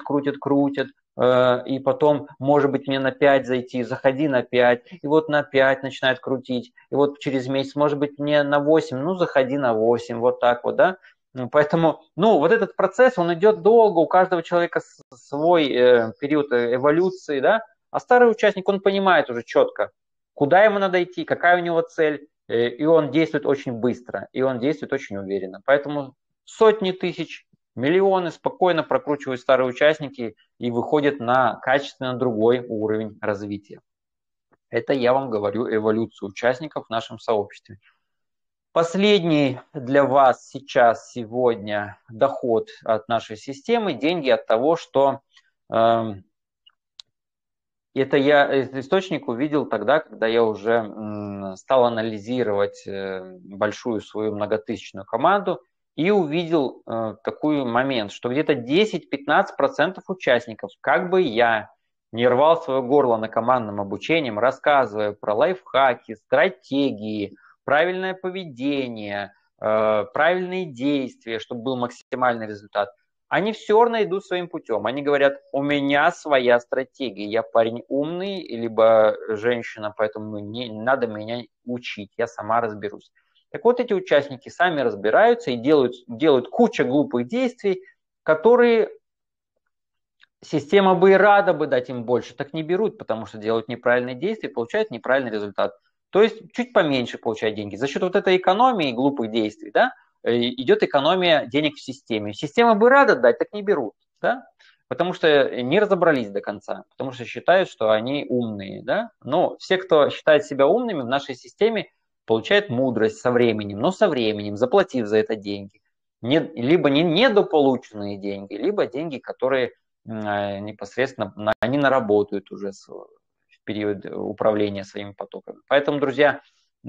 и потом, может быть, мне на 5 зайти, заходи на 5, и вот на 5 начинают крутить, и вот через месяц, может быть, мне на 8, ну, заходи на 8, вот так вот, да. Поэтому, вот этот процесс, он идет долго, у каждого человека свой период эволюции, да. А старый участник, он понимает уже четко, куда ему надо идти, какая у него цель, и он действует очень быстро, и он действует очень уверенно. Поэтому сотни тысяч, миллионы спокойно прокручивают старые участники и выходят на качественно другой уровень развития. Это я вам говорю эволюцию участников в нашем сообществе. Последний для вас сейчас, сегодня, доход от нашей системы, деньги от того, что это я этот источник увидел тогда, когда я уже стал анализировать большую свою многотысячную команду и увидел такой момент, что где-то 10-15% участников, как бы я не рвал свое горло на командном обучении, рассказывая про лайфхаки, стратегии, правильное поведение, правильные действия, чтобы был максимальный результат, они все равно идут своим путем. Они говорят, у меня своя стратегия, я парень умный, либо женщина, поэтому не надо меня учить, я сама разберусь. Так вот, эти участники сами разбираются и делают кучу глупых действий, которые система бы и рада бы дать им больше, так не берут, потому что делают неправильные действия, получают неправильный результат. То есть чуть поменьше получают деньги. За счет вот этой экономии глупых действий, да, идет экономия денег в системе. Система бы рада дать, так не берут, да, потому что не разобрались до конца, потому что считают, что они умные, да. Но все, кто считает себя умными в нашей системе, получают мудрость со временем, но со временем, заплатив за это деньги. Либо недополученные деньги, либо деньги, которые непосредственно они наработают уже в период управления своими потоками. Поэтому, друзья,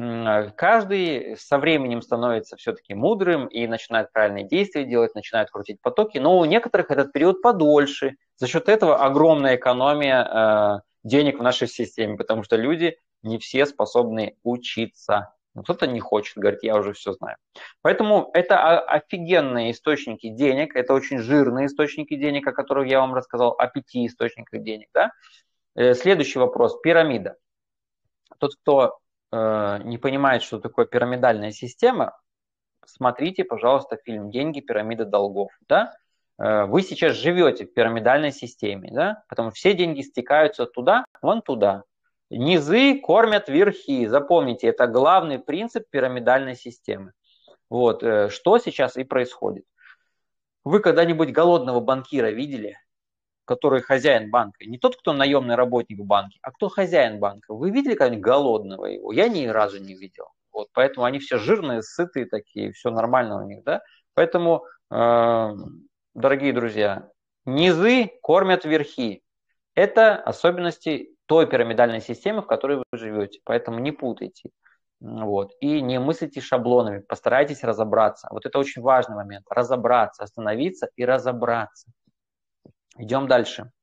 каждый со временем становится все-таки мудрым и начинает правильные действия делать, начинает крутить потоки, но у некоторых этот период подольше. За счет этого огромная экономия денег в нашей системе, потому что люди не все способны учиться. Кто-то не хочет, говорит, я уже все знаю. Поэтому это офигенные источники денег, это очень жирные источники денег, о которых я вам рассказал, о 5 источниках денег. Да? Следующий вопрос, пирамида. Тот, кто не понимает, что такое пирамидальная система, смотрите, пожалуйста, фильм «Деньги. Пирамида долгов». Да? Вы сейчас живете в пирамидальной системе, да? Потому что все деньги стекаются туда, вон туда. Низы кормят верхи. Запомните, это главный принцип пирамидальной системы. Вот, что сейчас и происходит. Вы когда-нибудь голодного банкира видели, который хозяин банка? Не тот, кто наемный работник в банке, а кто хозяин банка. Вы видели когда-нибудь голодного его? Я ни разу не видел. Вот, поэтому они все жирные, сытые такие, все нормально у них, да? Поэтому, дорогие друзья, низы кормят верхи. Это особенности той пирамидальной системы, в которой вы живете. Поэтому не путайте. Вот. И не мыслите шаблонами, постарайтесь разобраться. Вот это очень важный момент. Разобраться, остановиться и разобраться. Идем дальше.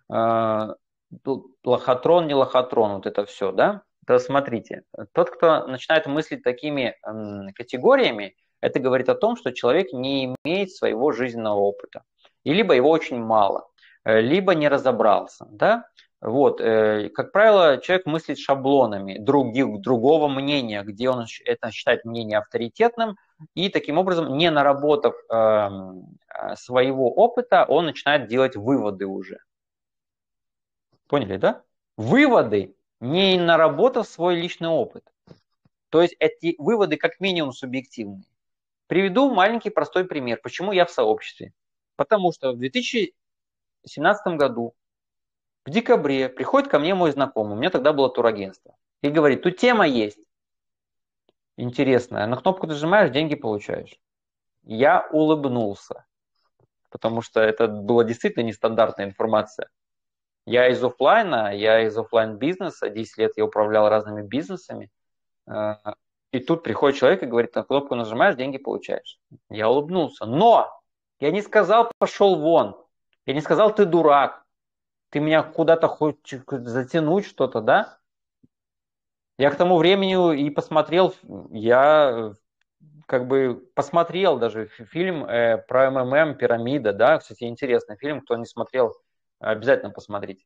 Лохотрон, не лохотрон, вот это все, да? То смотрите, тот, кто начинает мыслить такими категориями, это говорит о том, что человек не имеет своего жизненного опыта. И либо его очень мало, либо не разобрался, да? Вот, как правило, человек мыслит шаблонами другого мнения, где он это считает мнение авторитетным, и таким образом, не наработав своего опыта, он начинает делать выводы уже. Поняли, да? Выводы, не наработав свой личный опыт. То есть эти выводы как минимум субъективные. Приведу маленький простой пример. Почему я в сообществе? Потому что в 2017 году в декабре приходит ко мне мой знакомый, у меня тогда было турагентство, и говорит, тут тема есть интересная, на кнопку нажимаешь, деньги получаешь. Я улыбнулся, потому что это была действительно нестандартная информация. Я из офлайн бизнеса, 10 лет я управлял разными бизнесами, и тут приходит человек и говорит, на кнопку нажимаешь, деньги получаешь. Я улыбнулся, но я не сказал, пошел вон, я не сказал, ты дурак. Ты меня куда-то хочешь затянуть что-то, да? Я к тому времени и посмотрел, я как бы посмотрел даже фильм про МММ «Пирамида», да, кстати, интересный фильм, кто не смотрел, обязательно посмотрите.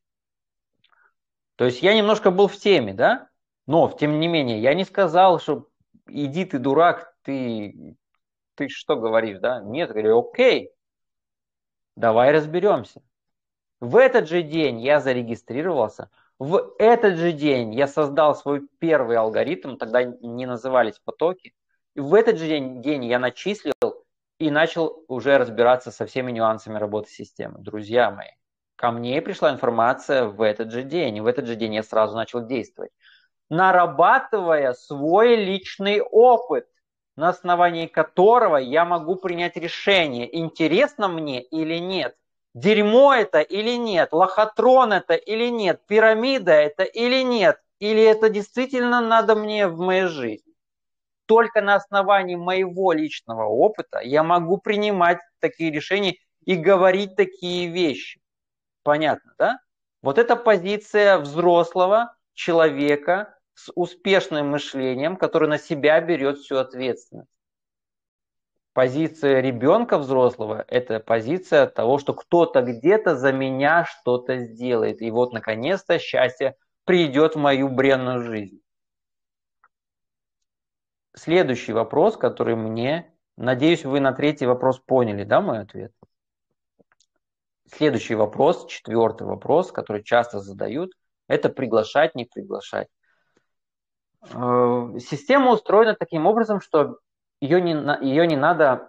То есть я немножко был в теме, да, но, тем не менее, я не сказал, что иди ты дурак, ты что говоришь, да? Нет, я говорю, окей, давай разберемся. В этот же день я зарегистрировался, в этот же день я создал свой первый алгоритм, тогда не назывались потоки, и в этот же день я начислил и начал уже разбираться со всеми нюансами работы системы. Друзья мои, ко мне пришла информация в этот же день, и в этот же день я сразу начал действовать, нарабатывая свой личный опыт, на основании которого я могу принять решение, интересно мне или нет. Дерьмо это или нет, лохотрон это или нет, пирамида это или нет, или это действительно надо мне в моей жизни. Только на основании моего личного опыта я могу принимать такие решения и говорить такие вещи. Понятно, да? Вот это позиция взрослого человека с успешным мышлением, который на себя берет всю ответственность. Позиция ребенка взрослого – это позиция того, что кто-то где-то за меня что-то сделает. И вот, наконец-то, счастье придет в мою бренную жизнь. Следующий вопрос, который мне… Надеюсь, вы на третий вопрос поняли, да, мой ответ? Следующий вопрос, четвертый вопрос, который часто задают, это приглашать, не приглашать. Система устроена таким образом, что в нее не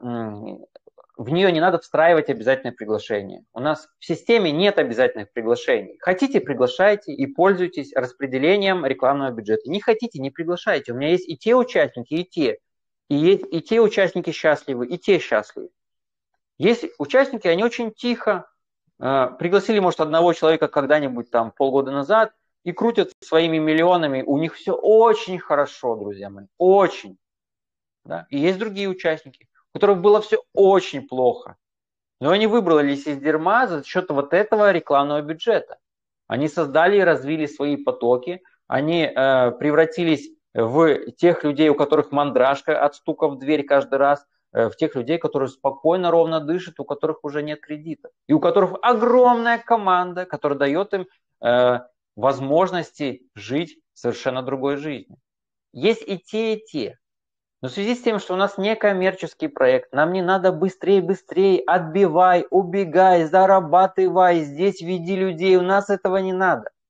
надо встраивать обязательное приглашение. У нас в системе нет обязательных приглашений. Хотите, приглашайте и пользуйтесь распределением рекламного бюджета. Не хотите, не приглашайте. У меня есть и те участники, и те. И есть и те участники счастливы, и те счастливы. Есть участники, они очень тихо пригласили, может, одного человека когда-нибудь там полгода назад, и крутят своими миллионами, у них все очень хорошо, друзья мои, очень. Да? И есть другие участники, у которых было все очень плохо, но они выбрались из дерьма за счет вот этого рекламного бюджета. Они создали и развили свои потоки, они превратились в тех людей, у которых мандражка от стука в дверь каждый раз, в тех людей, которые спокойно, ровно дышат, у которых уже нет кредитов. И у которых огромная команда, которая дает им возможности жить совершенно другой жизнью. Есть и те, и те. Но в связи с тем, что у нас не коммерческий проект, нам не надо быстрее, отбивай, убегай, зарабатывай, здесь веди людей, у нас этого не надо.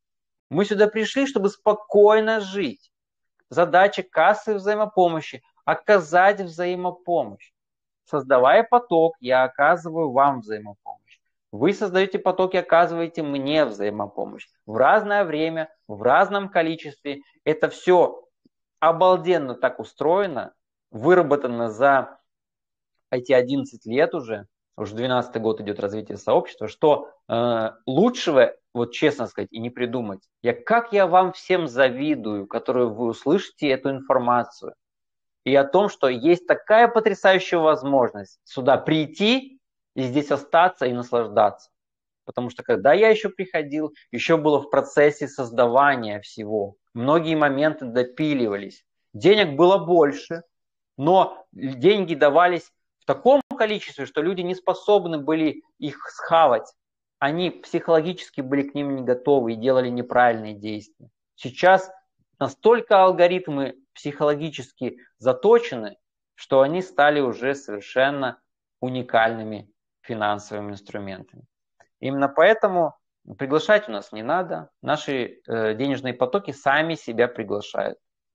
Мы сюда пришли, чтобы спокойно жить. Задача кассы взаимопомощи – оказать взаимопомощь. Создавая поток, я оказываю вам взаимопомощь. Вы создаете поток и оказываете мне взаимопомощь. В разное время, в разном количестве. Это все обалденно так устроено, выработано за эти 11 лет уже 12-й год идет развитие сообщества, что лучшего, вот честно сказать, и не придумать. Как я вам всем завидую, которые вы услышите эту информацию. И о том, что есть такая потрясающая возможность сюда прийти и здесь остаться и наслаждаться. Потому что когда я еще приходил, еще было в процессе создавания всего. Многие моменты допиливались. Денег было больше, но деньги давались в таком количестве, что люди не способны были их схавать. Они психологически были к ним не готовы и делали неправильные действия. Сейчас настолько алгоритмы психологически заточены, что они стали уже совершенно уникальными финансовыми инструментами. Именно поэтому приглашать у нас не надо. Наши денежные потоки сами себя приглашают.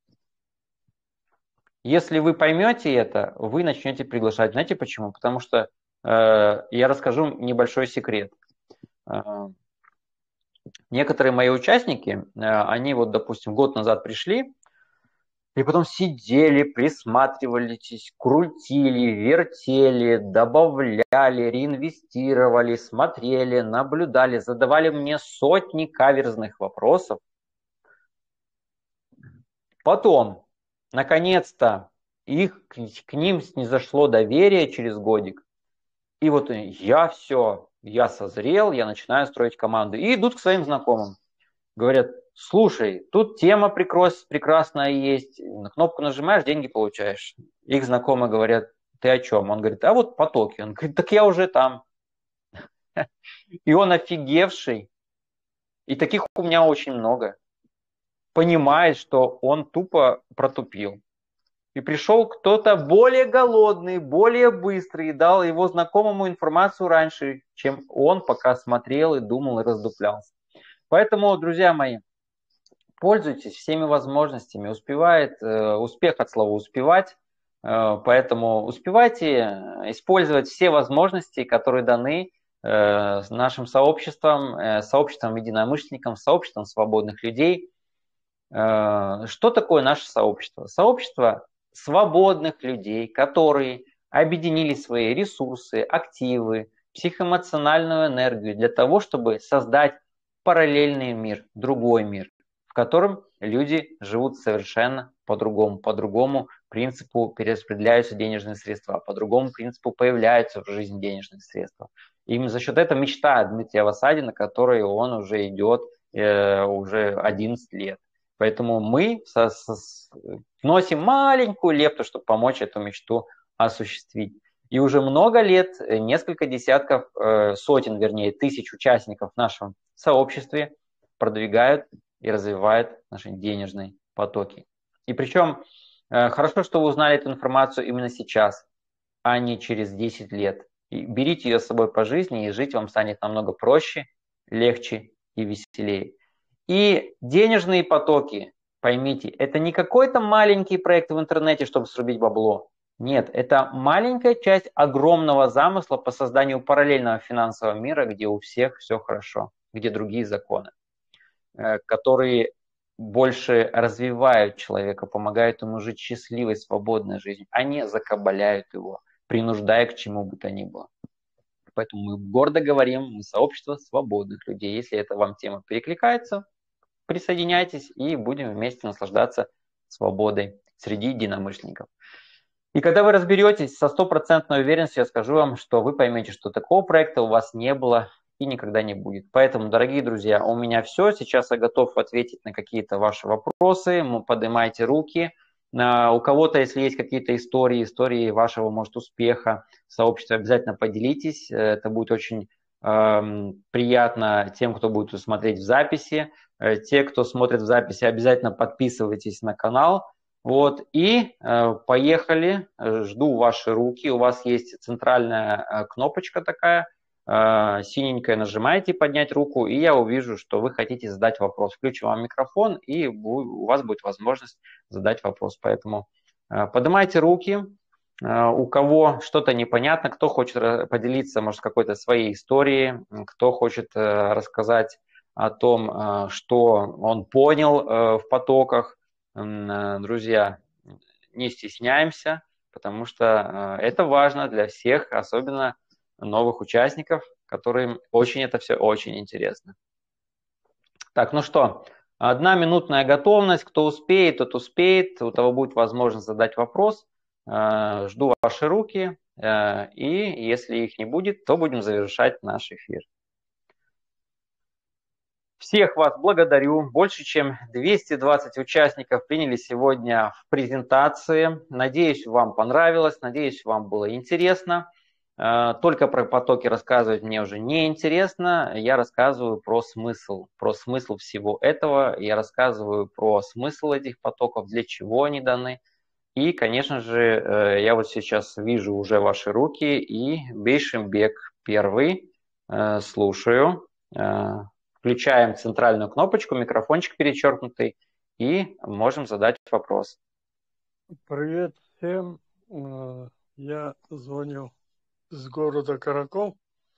Если вы поймете это, вы начнете приглашать. Знаете почему? Потому что я расскажу небольшой секрет. Некоторые мои участники, они вот, допустим, год назад пришли, и потом сидели, присматривались, крутили, вертели, добавляли, реинвестировали, смотрели, наблюдали, задавали мне сотни каверзных вопросов. Потом, наконец-то, к ним снизошло доверие через годик. И вот я созрел, я начинаю строить команду. И идут к своим знакомым. Говорят, слушай, тут тема прекрасная есть, на кнопку нажимаешь, деньги получаешь. Их знакомые говорят, ты о чем? Он говорит, а вот потоки. Он говорит, так я уже там. И он офигевший, и таких у меня очень много, понимает, что он тупо протупил. И пришел кто-то более голодный, более быстрый, и дал его знакомому информацию раньше, чем он пока смотрел и думал и раздуплялся. Поэтому, друзья мои, пользуйтесь всеми возможностями. Успех от слова успевать. Поэтому успевайте использовать все возможности, которые даны нашим сообществом, сообществом единомышленников, сообществом свободных людей. Что такое наше сообщество? Сообщество свободных людей, которые объединили свои ресурсы, активы, психоэмоциональную энергию для того, чтобы создать параллельный мир, другой мир, в котором люди живут совершенно по другому принципу перераспределяются денежные средства, по другому принципу появляются в жизни денежные средства. И именно за счет этого мечта Дмитрия Васадина, которой он уже идет уже 11 лет. Поэтому мы вносим маленькую лепту, чтобы помочь эту мечту осуществить. И уже много лет, несколько десятков, сотен, вернее, тысяч участников в нашем сообществе продвигают и развивают наши денежные потоки. И причем хорошо, что вы узнали эту информацию именно сейчас, а не через 10 лет. И берите ее с собой по жизни, и жить вам станет намного проще, легче и веселее. И денежные потоки, поймите, это не какой-то маленький проект в интернете, чтобы срубить бабло. Нет, это маленькая часть огромного замысла по созданию параллельного финансового мира, где у всех все хорошо, где другие законы, которые больше развивают человека, помогают ему жить счастливой, свободной жизнью, а не закабаляют его, принуждая к чему бы то ни было. Поэтому мы гордо говорим, мы сообщество свободных людей. Если эта вам тема перекликается, присоединяйтесь и будем вместе наслаждаться свободой среди единомышленников. И когда вы разберетесь, со стопроцентной уверенностью я скажу вам, что вы поймете, что такого проекта у вас не было и никогда не будет. Поэтому, дорогие друзья, у меня все. Сейчас я готов ответить на какие-то ваши вопросы. Поднимайте руки. У кого-то, если есть какие-то истории вашего, может, успеха в сообществе, обязательно поделитесь. Это будет очень приятно тем, кто будет смотреть в записи. Те, кто смотрит в записи, обязательно подписывайтесь на канал. Вот, и поехали. Жду ваши руки. У вас есть центральная кнопочка такая, синенькое нажимаете «Поднять руку», и я увижу, что вы хотите задать вопрос. Включу вам микрофон, и у вас будет возможность задать вопрос. Поэтому поднимайте руки. У кого что-то непонятно, кто хочет поделиться, может, какой-то своей историей, кто хочет рассказать о том, что он понял в потоках. Друзья, не стесняемся, потому что это важно для всех, особенно новых участников, которым очень это все очень интересно. Так, ну что, 1-минутная готовность. Кто успеет, тот успеет. У того будет возможность задать вопрос. Жду ваши руки. И если их не будет, то будем завершать наш эфир. Всех вас благодарю. Больше чем 220 участников приняли сегодня в презентации. Надеюсь, вам понравилось, надеюсь, вам было интересно. Только про потоки рассказывать мне уже не интересно. Я рассказываю про смысл всего этого. Я рассказываю про смысл этих потоков, для чего они даны. И, конечно же, я вот сейчас вижу уже ваши руки, и Бейшимбек первый. Слушаю. Включаем центральную кнопочку, микрофончик перечеркнутый, и можем задать вопрос. Привет всем. Я звоню из города Каракол.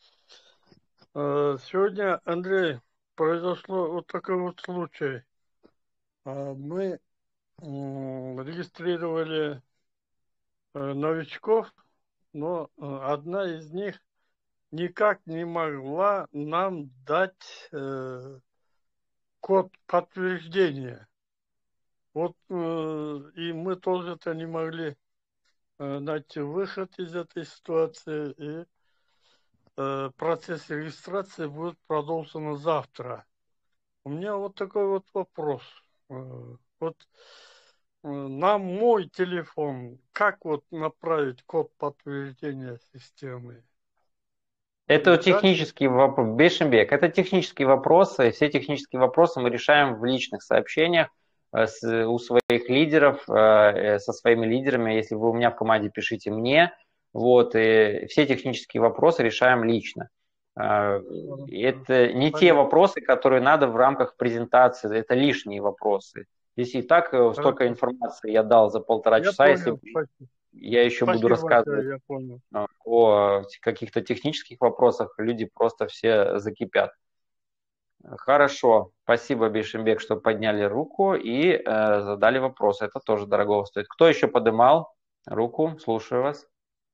Сегодня, Андрей, произошло вот такой вот случай. Мы регистрировали новичков, но одна из них никак не могла нам дать код подтверждения. Вот и мы тоже-то не могли найти выход из этой ситуации, и процесс регистрации будет продолжен завтра. У меня вот такой вот вопрос. Вот на мой телефон как вот направить код подтверждения системы? Это Дальше. технический вопрос, Бейшимбек, это технические вопросы. Все технические вопросы мы решаем в личных сообщениях у своих лидеров, со своими лидерами. Если вы у меня в команде, пишите мне. Вот, и все технические вопросы решаем лично. Это не те вопросы, которые надо в рамках презентации, это лишние вопросы. Здесь и так столько информации я дал за 1,5 часа, Понял, если спасибо. я еще буду Спасибо рассказывать большое, я понял. о каких-то технических вопросах, люди просто все закипят. Хорошо, спасибо, Бейшимбек, что подняли руку и задали вопрос. Это тоже дорого стоит. Кто еще поднимал руку? Слушаю вас.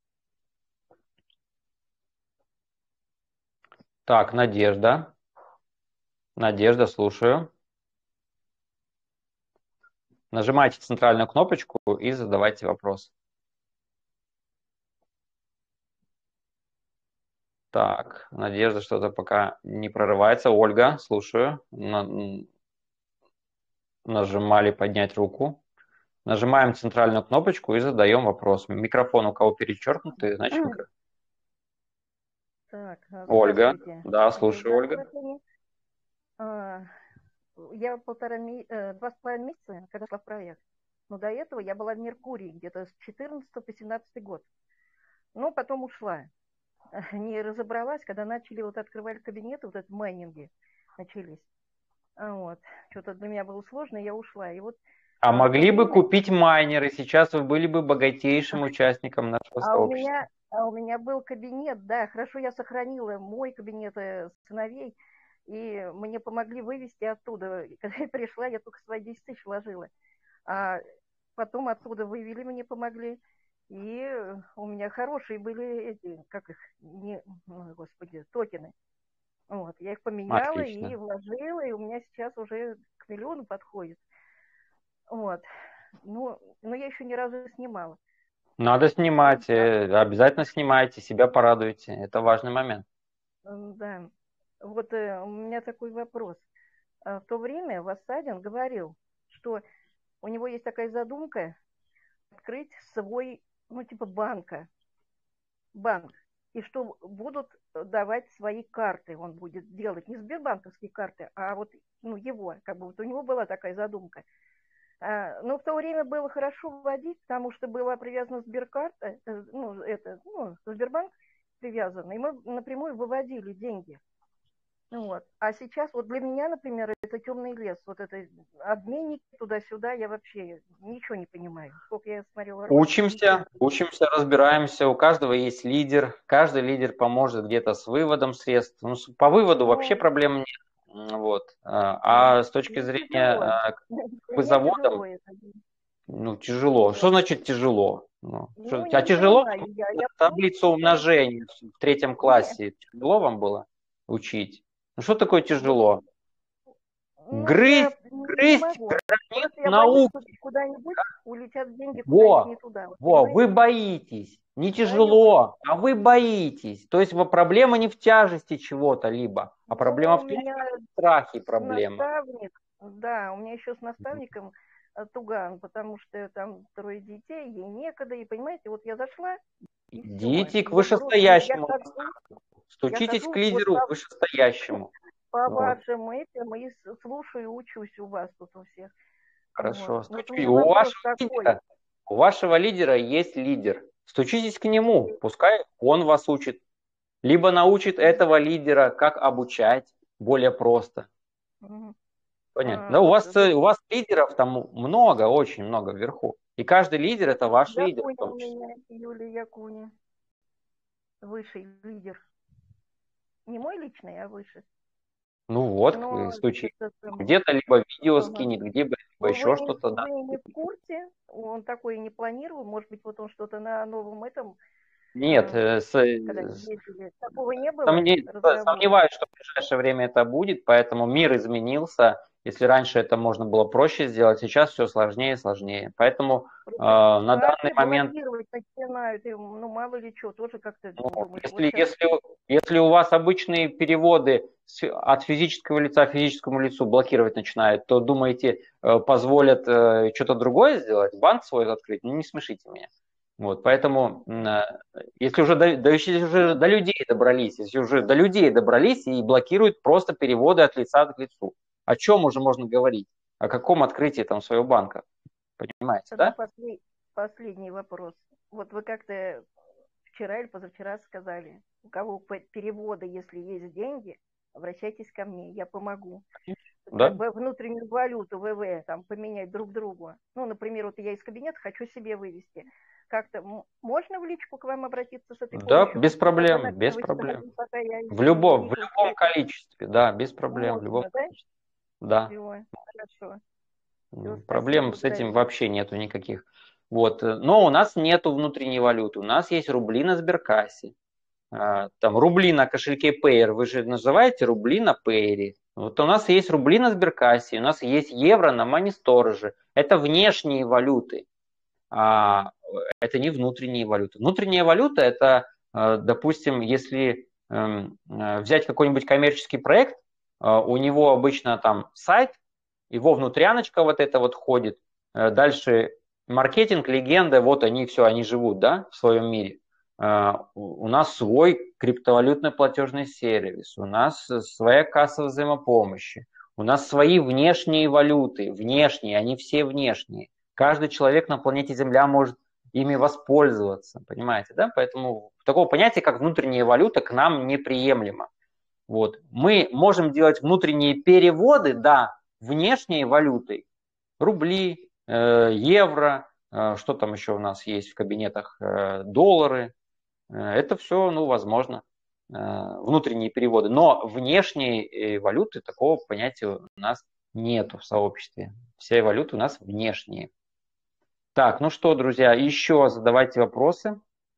Так, Надежда. Надежда, слушаю. Нажимайте центральную кнопочку и задавайте вопрос. Так, Надежда что-то пока не прорывается. Ольга, слушаю. Нажимали поднять руку. Нажимаем центральную кнопочку и задаем вопрос. Микрофон у кого перечеркнутый, значит микрофон. Так, Ольга, здравствуйте. да, слушаю, Ольга. Я 2,5 месяца, когда шла в проект. Но до этого я была в Меркурии где-то с 14 по 17 год. Но потом ушла. Не разобралась, когда начали вот открывали кабинеты, вот это майнинги начались. Вот. Что-то для меня было сложно, и я ушла. И вот А в то могли бы время... купить майнеры, сейчас вы были бы богатейшим участником нашего сообщества. У меня был кабинет, да, хорошо я сохранила мой кабинет сыновей, и мне помогли вывести оттуда. Когда я пришла, я только свои 10 тысяч вложила. А потом оттуда вывели, мне помогли. И у меня хорошие были эти, как их, не, ой, господи, токены. Вот, я их поменяла и Отлично. вложила, и у меня сейчас уже к 1 миллиону подходит. Вот. Но я еще ни разу не снимала. Надо снимать, обязательно снимайте, себя порадуйте. Это важный момент. Да. Вот у меня такой вопрос. В то время Вассадин говорил, что у него есть такая задумка открыть свой, ну, типа банк, и что будут давать свои карты, он будет делать не сбербанковские карты, а вот, ну, его, как бы вот у него была такая задумка. Но в то время было хорошо вводить, потому что была привязана Сберкарта, Сбербанк, привязаны, и мы напрямую выводили деньги. Вот. А сейчас вот для меня, например, это темный лес, вот это обменники туда-сюда, я вообще ничего не понимаю. Сколько я смотрела роликов, Учимся, учимся, разбираемся. У каждого есть лидер. Каждый лидер поможет где-то с выводом средств. Ну, по выводу вообще проблем нет. Вот. А с точки зрения заводом, ну, тяжело. Что значит тяжело? А тяжело таблицу умножения в 3 классе? Тяжело вам было учить? Ну, что такое тяжело? Грызть границ науки. Куда-нибудь улетят деньги куда-нибудь не туда. Вы боитесь. Не тяжело, а вы боитесь. То есть проблема не в тяжести чего-то либо, а проблема в том, что в страхе проблема. Да, у меня еще с наставником туган, потому что там 3 детей, ей некогда, и понимаете, вот я зашла. Идите к вышестоящему. Стучитесь к лидеру вышестоящему. По вашим этим и слушаю, учусь у вас тут у всех. Хорошо. У вашего лидера есть лидер. Стучитесь к нему, пускай он вас учит. Либо научит этого лидера, как обучать более просто. Понятно. Да, у вас лидеров там много, очень много вверху. И каждый лидер это ваш лидер. У меня Юлия Якуня. Высший лидер. Не мой личный, а выше. Ну вот, стучи. Где-то либо видео скинет, либо еще что-то. Вы не в курсе, он такой не планировал, может быть, вот он что-то на новом этом... Нет, такого не было. Сомневаюсь, что в ближайшее время это будет, поэтому мир изменился. Если раньше это можно было проще сделать, сейчас все сложнее и сложнее. Поэтому на данный момент... Начинают, ну мало ли что, тоже как-то... Если у вас обычные переводы от физического лица к физическому лицу блокировать начинают, то думаете, позволят что-то другое сделать, банк свой открыть? Ну не смешите меня. Вот, поэтому, если уже до людей добрались, и блокируют просто переводы от лица к лицу, о чем уже можно говорить? О каком открытии там своего банка? Понимаете, да? Последний вопрос. Вот вы как-то вчера или позавчера сказали, у кого переводы, если есть деньги, обращайтесь ко мне, я помогу. Да? Как бы внутреннюю валюту ВВ там поменять друг другу. Ну, например, вот я из кабинета хочу себе вывести. Как-то можно в личку к вам обратиться с этой помощью? Да, без проблем, без проблем. В любом количестве, да, без проблем. В любом количестве. Да. Хорошо. Проблем с этим вообще нету никаких. Вот. Но у нас нету внутренней валюты. У нас есть рубли на Сберкассе. Там рубли на кошельке Payer. Вы же называете рубли на Payer. Вот у нас есть рубли на Сберкассе. У нас есть евро на Money Storage. Это внешние валюты. Это не внутренние валюты. Внутренняя валюта – это, допустим, если взять какой-нибудь коммерческий проект, у него обычно там сайт, его внутряночка вот это вот ходит, дальше маркетинг, легенда, вот они все, они живут, да, в своем мире. У нас свой криптовалютный платежный сервис, у нас своя касса взаимопомощи, у нас свои внешние валюты, внешние, они все внешние. Каждый человек на планете Земля может ими воспользоваться, понимаете, да? Поэтому такого понятия, как внутренняя валюта, к нам неприемлемо. Вот. Мы можем делать внутренние переводы, да, внешней валютой. Рубли, евро, что там еще у нас есть в кабинетах, доллары. Это все, возможно, внутренние переводы. Но внешней валюты такого понятия у нас нету в сообществе. Все валюты у нас внешние. Так, ну что, друзья, еще задавайте вопросы.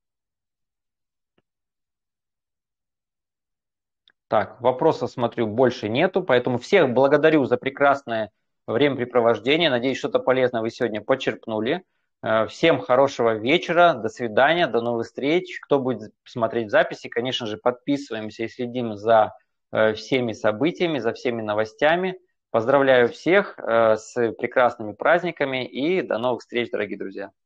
Так, вопросов, смотрю, больше нету, поэтому всех благодарю за прекрасное времяпрепровождение. Надеюсь, что-то полезное вы сегодня почерпнули. Всем хорошего вечера, до свидания, до новых встреч. Кто будет смотреть записи, конечно же, подписываемся и следим за всеми событиями, за всеми новостями. Поздравляю всех с прекрасными праздниками и до новых встреч, дорогие друзья.